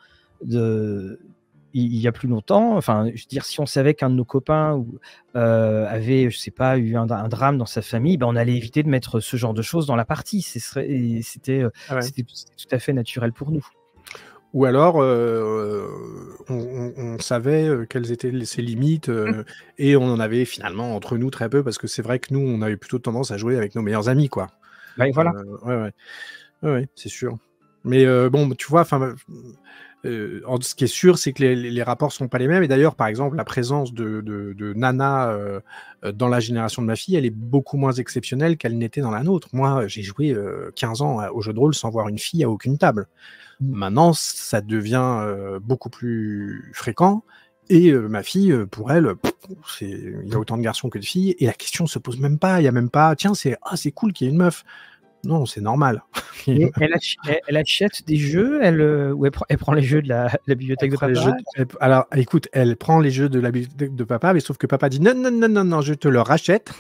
de, il il y a plus longtemps, enfin, je veux dire, si on savait qu'un de nos copains ou, euh, avait, je sais pas, eu un, un drame dans sa famille, ben, on allait éviter de mettre ce genre de choses dans la partie. Ce serait- et C'était euh, Ah ouais. c'était c'était tout à fait naturel pour nous. Ou alors, euh, on, on- on savait euh, quelles étaient les- ses limites euh, et on en avait finalement entre nous très peu parce que c'est vrai que nous, on avait plutôt tendance à jouer avec nos meilleurs amis, quoi. Ouais, voilà. Euh, ouais, ouais, ouais, ouais, c'est sûr. Mais euh, bon, tu vois, enfin, euh, en- ce qui est sûr, c'est que les, les- les rapports sont pas les mêmes. Et d'ailleurs, par exemple, la présence de, de, de Nana euh, euh, dans la génération de ma fille, elle est beaucoup moins exceptionnelle qu'elle n'était dans la nôtre. Moi, j'ai joué euh, quinze ans à- au jeu de rôle sans voir une fille à aucune table. Mm. Maintenant, ça devient euh, beaucoup plus fréquent. Et euh, ma fille, euh, pour elle, pff, c'est- il y a autant de garçons que de filles. Et la question se pose même pas. Il y a même pas, tiens, c'est ah, c'est cool qu'il y ait une meuf. Non, c'est normal. Et elle, ach- elle- elle achète des jeux, elle, euh, ou elle, prend, elle prend les jeux de la, la bibliothèque Elle de prend les papa. jeux de- elle- Alors, écoute, elle prend les jeux de la bibliothèque de papa, mais sauf que papa dit non, non, non, non, non, je te le rachète.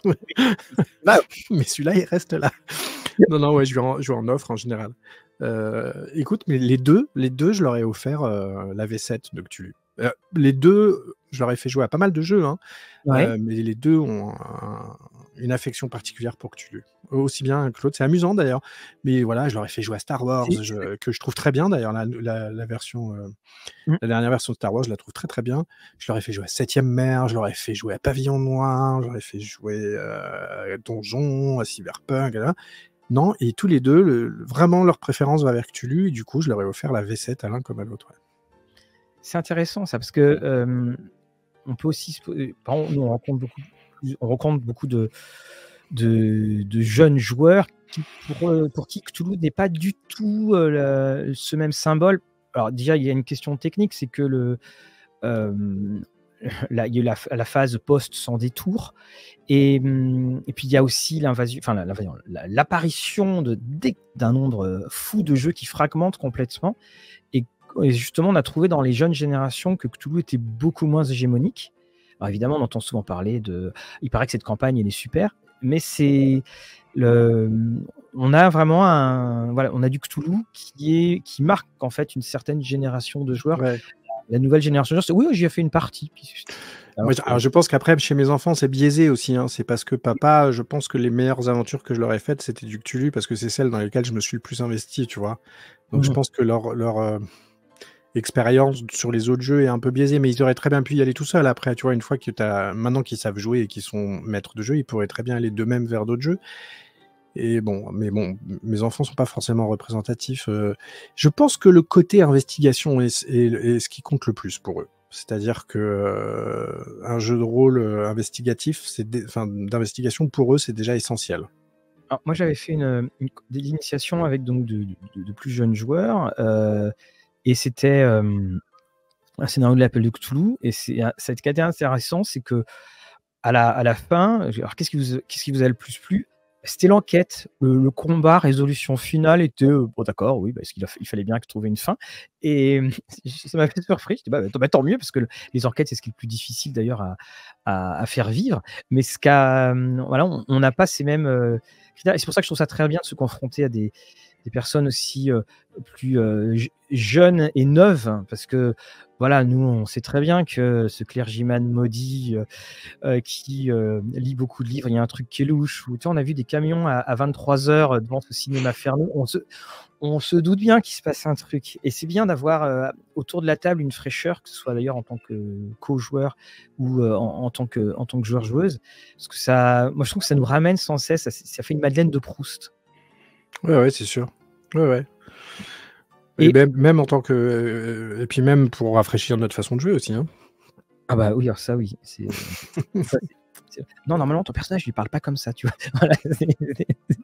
Bah, Mais celui-là, il reste là. Non, non, ouais, je lui en, je lui en offre en général. Euh, écoute, mais les deux, les deux, je leur ai offert euh, la V sept de Cthulhu. Euh, les deux, je leur ai fait jouer à pas mal de jeux, hein, Ouais. euh, mais les deux ont un- une affection particulière pour Cthulhu. Aussi bien que l'autre, c'est amusant d'ailleurs. Mais voilà, je leur ai fait jouer à Star Wars, C'est je- que je trouve très bien d'ailleurs, la, la- la version, euh, mmh. la dernière version de Star Wars, je la trouve très très bien. Je leur ai fait jouer à Septième Mer, je leur ai fait jouer à Pavillon Noir, je leur ai fait jouer euh, à Donjon, à Cyberpunk, et cetera. Non, et tous les deux, le- vraiment leur préférence va vers Cthulhu, et du coup, je leur ai offert la V sept à l'un comme à l'autre. Ouais. C'est intéressant ça, parce que euh, on peut aussi, se po- euh, par exemple, nous on rencontre beaucoup, on rencontre beaucoup de, de, de jeunes joueurs qui, pour, eux- pour qui Cthulhu n'est pas du tout euh, la- ce même symbole. Alors déjà, il y a une question technique, c'est que le, euh, la, il y a eu la, la phase post sans détour, et, hum, et puis il y a aussi l'invasion, enfin la- l'invasion, la- l'apparition de dès- d'un nombre fou de jeux qui fragmentent complètement. Et, et justement, on a trouvé dans les jeunes générations que Cthulhu était beaucoup moins hégémonique. Alors évidemment, on entend souvent parler de. Il paraît que cette campagne, elle est super, mais c'est le. On a vraiment un. Voilà, on a du Cthulhu qui est qui marque en fait une certaine génération de joueurs. Ouais. La nouvelle génération de joueurs, c'est oui, j'y ai fait une partie. Puis, alors Moi, que- alors, je pense qu'après, chez mes enfants, c'est biaisé aussi. Hein. C'est parce que papa, je pense que les meilleures aventures que je leur ai faites, c'était du Cthulhu, parce que c'est celles dans lesquelles je me suis le plus investi, tu vois. Donc, je Mhm. pense que leur, leur euh, expérience sur les autres jeux est un peu biaisée, mais ils auraient très bien pu y aller tout seuls après, tu vois. Une fois que t'as, maintenant qu'ils savent jouer et qu'ils sont maîtres de jeu, ils pourraient très bien aller d'eux-mêmes vers d'autres jeux. Et bon, mais bon, mes enfants sont pas forcément représentatifs. euh. Je pense que le côté investigation est, est- est ce qui compte le plus pour eux. C'est-à-dire que euh, un jeu de rôle euh, investigatif, c'est dé- enfin, d'investigation pour eux, c'est déjà essentiel. Alors, moi, j'avais fait une, une- des initiations avec donc de, de- de plus jeunes joueurs, euh, et c'était euh, un scénario de l'appel de Cthulhu. Et c'est ce qui était intéressant, c'est que à la, à la fin, alors qu'est-ce qui vous, qu'est-ce qui vous a le plus plu? C'était l'enquête, le, le combat, résolution finale était euh, bon, d'accord, oui, parce qu'il a, il fallait bien trouver une fin. Et euh, ça m'a fait surpris. Je dis bah, bah, tant mieux, parce que le- les enquêtes, c'est ce qui est le plus difficile d'ailleurs à, à, à faire vivre. Mais ce qu'a, euh, voilà, on on n'a pas ces mêmes euh, critères. Et c'est pour ça que je trouve ça très bien de se confronter à des, des personnes aussi euh, plus euh, j- jeunes et neuves, hein, parce que voilà, nous, on sait très bien que ce clergyman maudit euh, euh, qui euh, lit beaucoup de livres, il y a un truc qui est louche. Ou, tu sais, on a vu des camions à, à vingt-trois heures devant ce cinéma fermé. On se, on se doute bien qu'il se passe un truc. Et c'est bien d'avoir euh, autour de la table une fraîcheur, que ce soit d'ailleurs en tant que co-joueur ou euh, en, en tant que, en tant que joueur-joueuse. Parce que ça, moi, je trouve que ça nous ramène sans cesse. Ça, ça fait une Madeleine de Proust. Ouais, ouais, c'est sûr. Ouais, ouais. Et, Et même, même en tant que, euh, et puis même pour rafraîchir notre façon de jouer aussi. Hein. ah bah oui, alors ça oui. C'est, ça, c'est- c'est- non, normalement ton personnage il parle pas comme ça, tu vois. Voilà, c'est-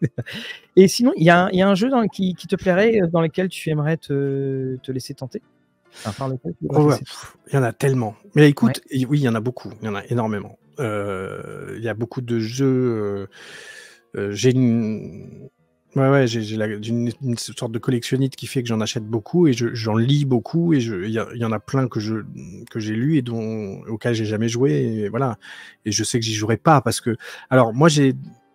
Et sinon, il y, a un- il y a un jeu dans, qui, qui te plairait, euh, dans lequel tu aimerais te, te laisser tenter? Enfin, par lequel tu voudrais Oh, te ouais, laisser pff, il y en a tellement. Mais Ouais. écoute, et oui, il y en a beaucoup. Il y en a énormément. Euh, Il y a beaucoup de jeux. euh, euh, j'ai une. Ouais, ouais, j'ai j'ai la- une, une sorte de collectionnite qui fait que j'en achète beaucoup et je- j'en lis beaucoup et je- il y, a- il y en a plein que je que j'ai lu et dont auxquels j'ai jamais joué et voilà. Et je sais que j'y jouerai pas parce que. Alors moi j'ai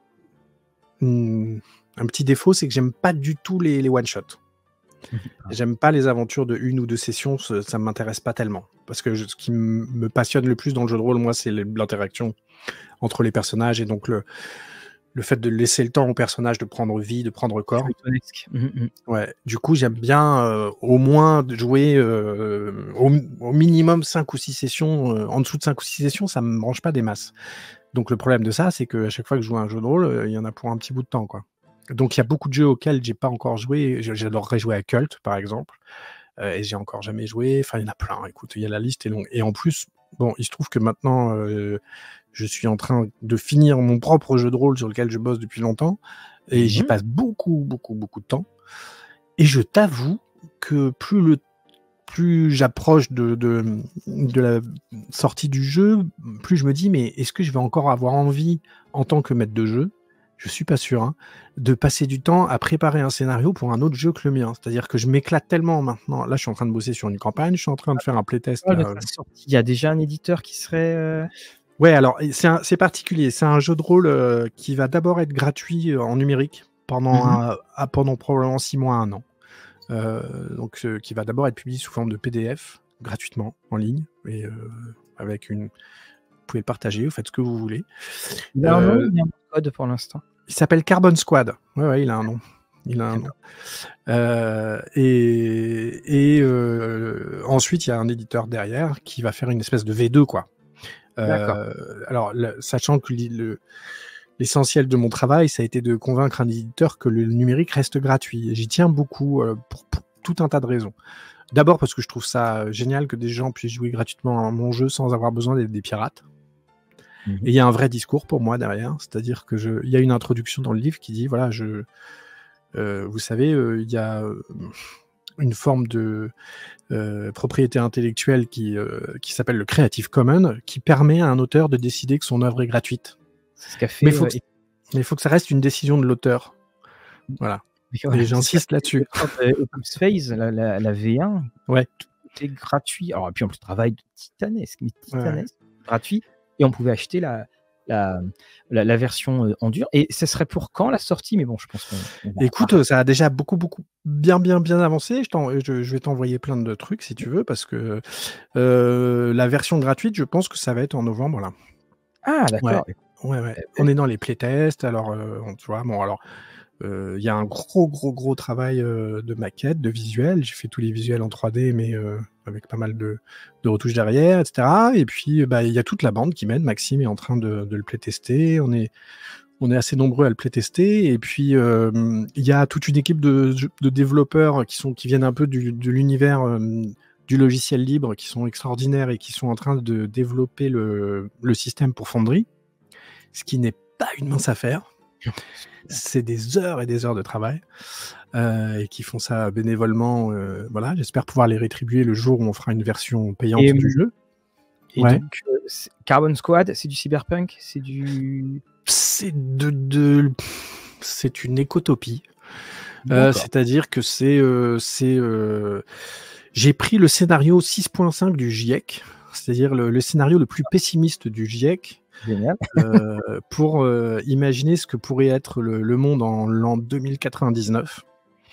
hmm, un petit défaut, c'est que j'aime pas du tout les, les one shot. J'aime pas les aventures de une ou deux sessions, ça, ça m'intéresse pas tellement. Parce que je- ce qui m- me passionne le plus dans le jeu de rôle, moi, c'est le- l'interaction entre les personnages et donc le, le fait de laisser le temps aux personnages de prendre vie, de prendre corps. Feuilletonesque. Mhm, mhm. Ouais. Du coup, j'aime bien euh, au moins jouer euh, au, au minimum cinq ou six sessions. Euh, en dessous de cinq ou six sessions, ça me branche pas des masses. Donc le problème de ça, c'est qu'à chaque fois que je joue à un jeu de rôle, euh, il y en a pour un petit bout de temps, quoi. Donc il y a beaucoup de jeux auxquels j'ai pas encore joué. J- J'adorerais jouer à Cult, par exemple, euh, et j'ai encore jamais joué. Enfin, il y en a plein. Écoute, il y a la liste est longue. Et en plus, bon, il se trouve que maintenant, euh, je suis en train de finir mon propre jeu de rôle sur lequel je bosse depuis longtemps, et j'y Mhm. passe beaucoup, beaucoup, beaucoup de temps. Et je t'avoue que plus le plus j'approche de, de, de la sortie du jeu, plus je me dis, mais est-ce que je vais encore avoir envie, en tant que maître de jeu, je suis pas sûr, hein, de passer du temps à préparer un scénario pour un autre jeu que le mien. C'est-à-dire que je m'éclate tellement maintenant. Là, je suis en train de bosser sur une campagne, je suis en train de faire un playtest. Ah, de Là. sa sortie, il y a déjà un éditeur qui serait. euh, Ouais, alors c'est un- c'est particulier. C'est un jeu de rôle euh, qui va d'abord être gratuit euh, en numérique pendant, Mhm. un- à- pendant probablement six mois, un an. Euh, donc, euh, qui va d'abord être publié sous forme de P D F. gratuitement en ligne et euh, avec une. Vous pouvez le partager, vous faites ce que vous voulez. Il a un nom, Euh, il y a un code pour l'instant. il s'appelle Carbon Squad. Ouais, ouais, il a un nom. Il a un nom. Euh, et et euh, ensuite, il y a un éditeur derrière qui va faire une espèce de V deux, quoi. Euh, alors, le, sachant que le, l'essentiel de mon travail, ça a été de convaincre un éditeur que le numérique reste gratuit. Et j'y tiens beaucoup euh, pour, pour tout un tas de raisons. D'abord parce que je trouve ça génial que des gens puissent jouer gratuitement à mon jeu sans avoir besoin d'être des pirates. Mmh. Et il y a un vrai discours pour moi derrière, c'est-à-dire que je, il y a une introduction dans le livre qui dit voilà, je, euh, vous savez, euh, il y a une forme de euh, propriété intellectuelle qui, euh, qui s'appelle le Creative Commons, qui permet à un auteur de décider que son œuvre est gratuite. C'est ce qu'a fait. Mais il faut, euh, faut que ça reste une décision de l'auteur. Voilà. Ouais, et j'insiste là-dessus. Phase, la, la, la V un, ouais. tout est gratuit. Alors, et puis on peut travailler de titanesque, mais titanesque, ouais. gratuit. Et on pouvait acheter la, la, la, la version en dur. Et ce serait pour quand la sortie? Mais bon, je pense qu'on. Écoute, ça a déjà beaucoup, beaucoup, bien, bien, bien avancé. Je, je, je vais t'envoyer plein de trucs si tu veux, parce que euh, la version gratuite, je pense que ça va être en novembre là. Ah, d'accord. Ouais, ouais, ouais. On est dans les playtests. Alors, euh, tu vois, bon, alors. Il euh, y a un gros, gros, gros travail euh, de maquette, de visuel. J'ai fait tous les visuels en trois D, mais euh, avec pas mal de, de retouches derrière, et cetera. Et puis, bah, il y a toute la bande qui m'aide. Maxime est en train de, de le playtester. On est, on est assez nombreux à le playtester. Et puis, il euh, y a toute une équipe de, de développeurs qui, sont, qui viennent un peu du, de l'univers euh, du logiciel libre, qui sont extraordinaires et qui sont en train de développer le, le système pour Foundry, ce qui n'est pas une mince affaire. C'est des heures et des heures de travail euh, et qui font ça bénévolement. Euh, voilà, j'espère pouvoir les rétribuer le jour où on fera une version payante et, du jeu. Et ouais. donc, euh, Carbon Squad, c'est du cyberpunk, c'est du. C'est de, de... c'est une écotopie. Euh, c'est-à-dire que c'est, euh, c'est, euh... j'ai pris le scénario six point cinq du GIEC, c'est-à-dire le, le scénario le plus pessimiste du GIEC. Génial. euh, pour euh, imaginer ce que pourrait être le, le monde en l'an deux mille quatre-vingt-dix-neuf.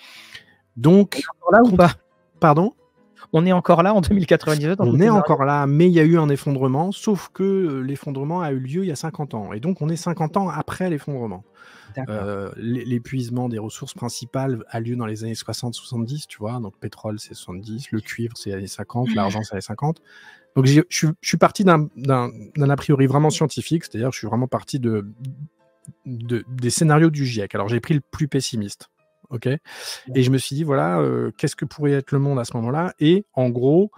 Donc, on est encore là ou pas? Pardon? On est encore là en deux mille quatre-vingt-dix-neuf. On est encore là, mais il y a eu un effondrement, sauf que euh, l'effondrement a eu lieu il y a cinquante ans. Et donc, on est cinquante ans après l'effondrement. Euh, l'épuisement des ressources principales a lieu dans les années soixante soixante-dix, tu vois. Donc, pétrole, c'est soixante-dix, le cuivre, c'est les années cinquante, l'argent, c'est les années cinquante. Donc, je suis parti d'un a priori vraiment scientifique, c'est-à-dire je suis vraiment parti de, de, des scénarios du GIEC. Alors, j'ai pris le plus pessimiste, ok. Et je me suis dit, voilà, euh, qu'est-ce que pourrait être le monde à ce moment-là? Et en gros,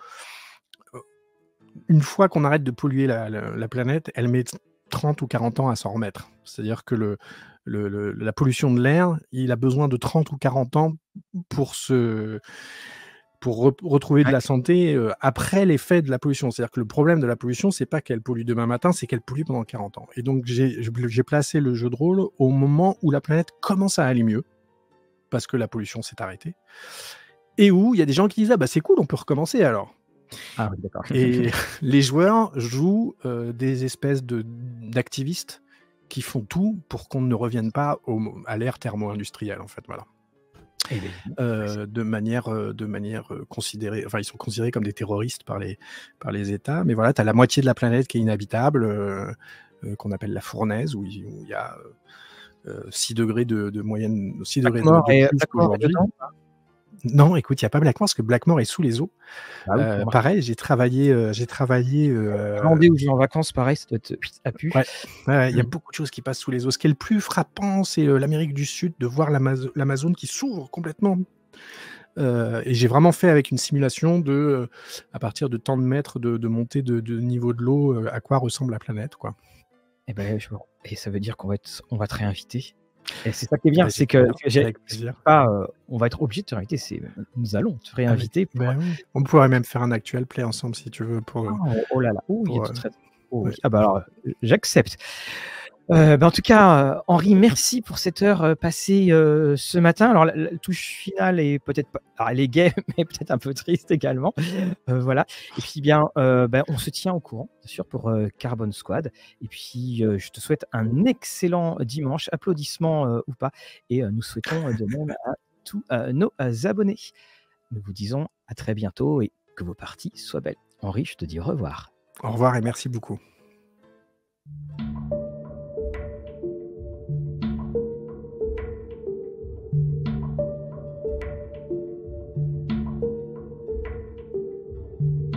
une fois qu'on arrête de polluer la, la, la planète, elle met trente ou quarante ans à s'en remettre. C'est-à-dire que le, le, le, la pollution de l'air, il a besoin de trente ou quarante ans pour se... pour re retrouver de la santé euh, après l'effet de la pollution. C'est-à-dire que le problème de la pollution, c'est pas qu'elle pollue demain matin, c'est qu'elle pollue pendant quarante ans. Et donc, j'ai placé le jeu de rôle au moment où la planète commence à aller mieux, parce que la pollution s'est arrêtée, et où il y a des gens qui disent « Ah bah c'est cool, on peut recommencer alors ». Ah oui, d'accord. Et les joueurs jouent euh, des espèces d'activistes qui font tout pour qu'on ne revienne pas au, à l'ère thermo-industrielle, en fait, voilà. Euh, de manière, euh, de manière euh, considérée, enfin ils sont considérés comme des terroristes par les, par les États, mais voilà, tu as la moitié de la planète qui est inhabitable, euh, euh, qu'on appelle la fournaise, où il y a euh, six degrés de, de moyenne, six degrés de, de plus qu'aujourd'hui. Non, écoute, il n'y a pas Blackmore parce que Blackmore est sous les eaux. Ah oui, euh, pareil, j'ai travaillé, euh, j'ai travaillé. Euh... Vendée où je vais en vacances, pareil, ça doit être à pu. Ouais, il ouais, mmh. y a beaucoup de choses qui passent sous les eaux. Ce qui est le plus frappant, c'est euh, l'Amérique du Sud, de voir l'Amazone qui s'ouvre complètement. Euh, et j'ai vraiment fait avec une simulation de, euh, à partir de tant de mètres de, de montée de, de niveau de l'eau, euh, à quoi ressemble la planète, quoi. Et ben, je... et ça veut dire qu'on va être, on va te réinviter. Et c'est ça qui est bien, c'est que, que pas, euh, on va être obligé de te réinviter, c'est nous allons te réinviter. Pour... Ben oui. On pourrait même faire un actuel play ensemble si tu veux. Pour, oh, oh là là, oh, pour, il est euh... très... oh, ouais. oui. Ah bah alors, j'accepte. Euh, bah en tout cas, euh, Henri, merci pour cette heure euh, passée euh, ce matin. Alors, la, la touche finale est peut-être pas, alors elle est gaie, mais peut-être un peu triste également. Euh, voilà. Et puis, bien, euh, bah, on se tient au courant, bien sûr, pour euh, Carbon Squad. Et puis, euh, je te souhaite un excellent dimanche, applaudissements euh, ou pas. Et euh, nous souhaitons de même à tous euh, nos abonnés. Nous vous disons à très bientôt et que vos parties soient belles. Henri, je te dis au revoir. Au revoir et merci beaucoup.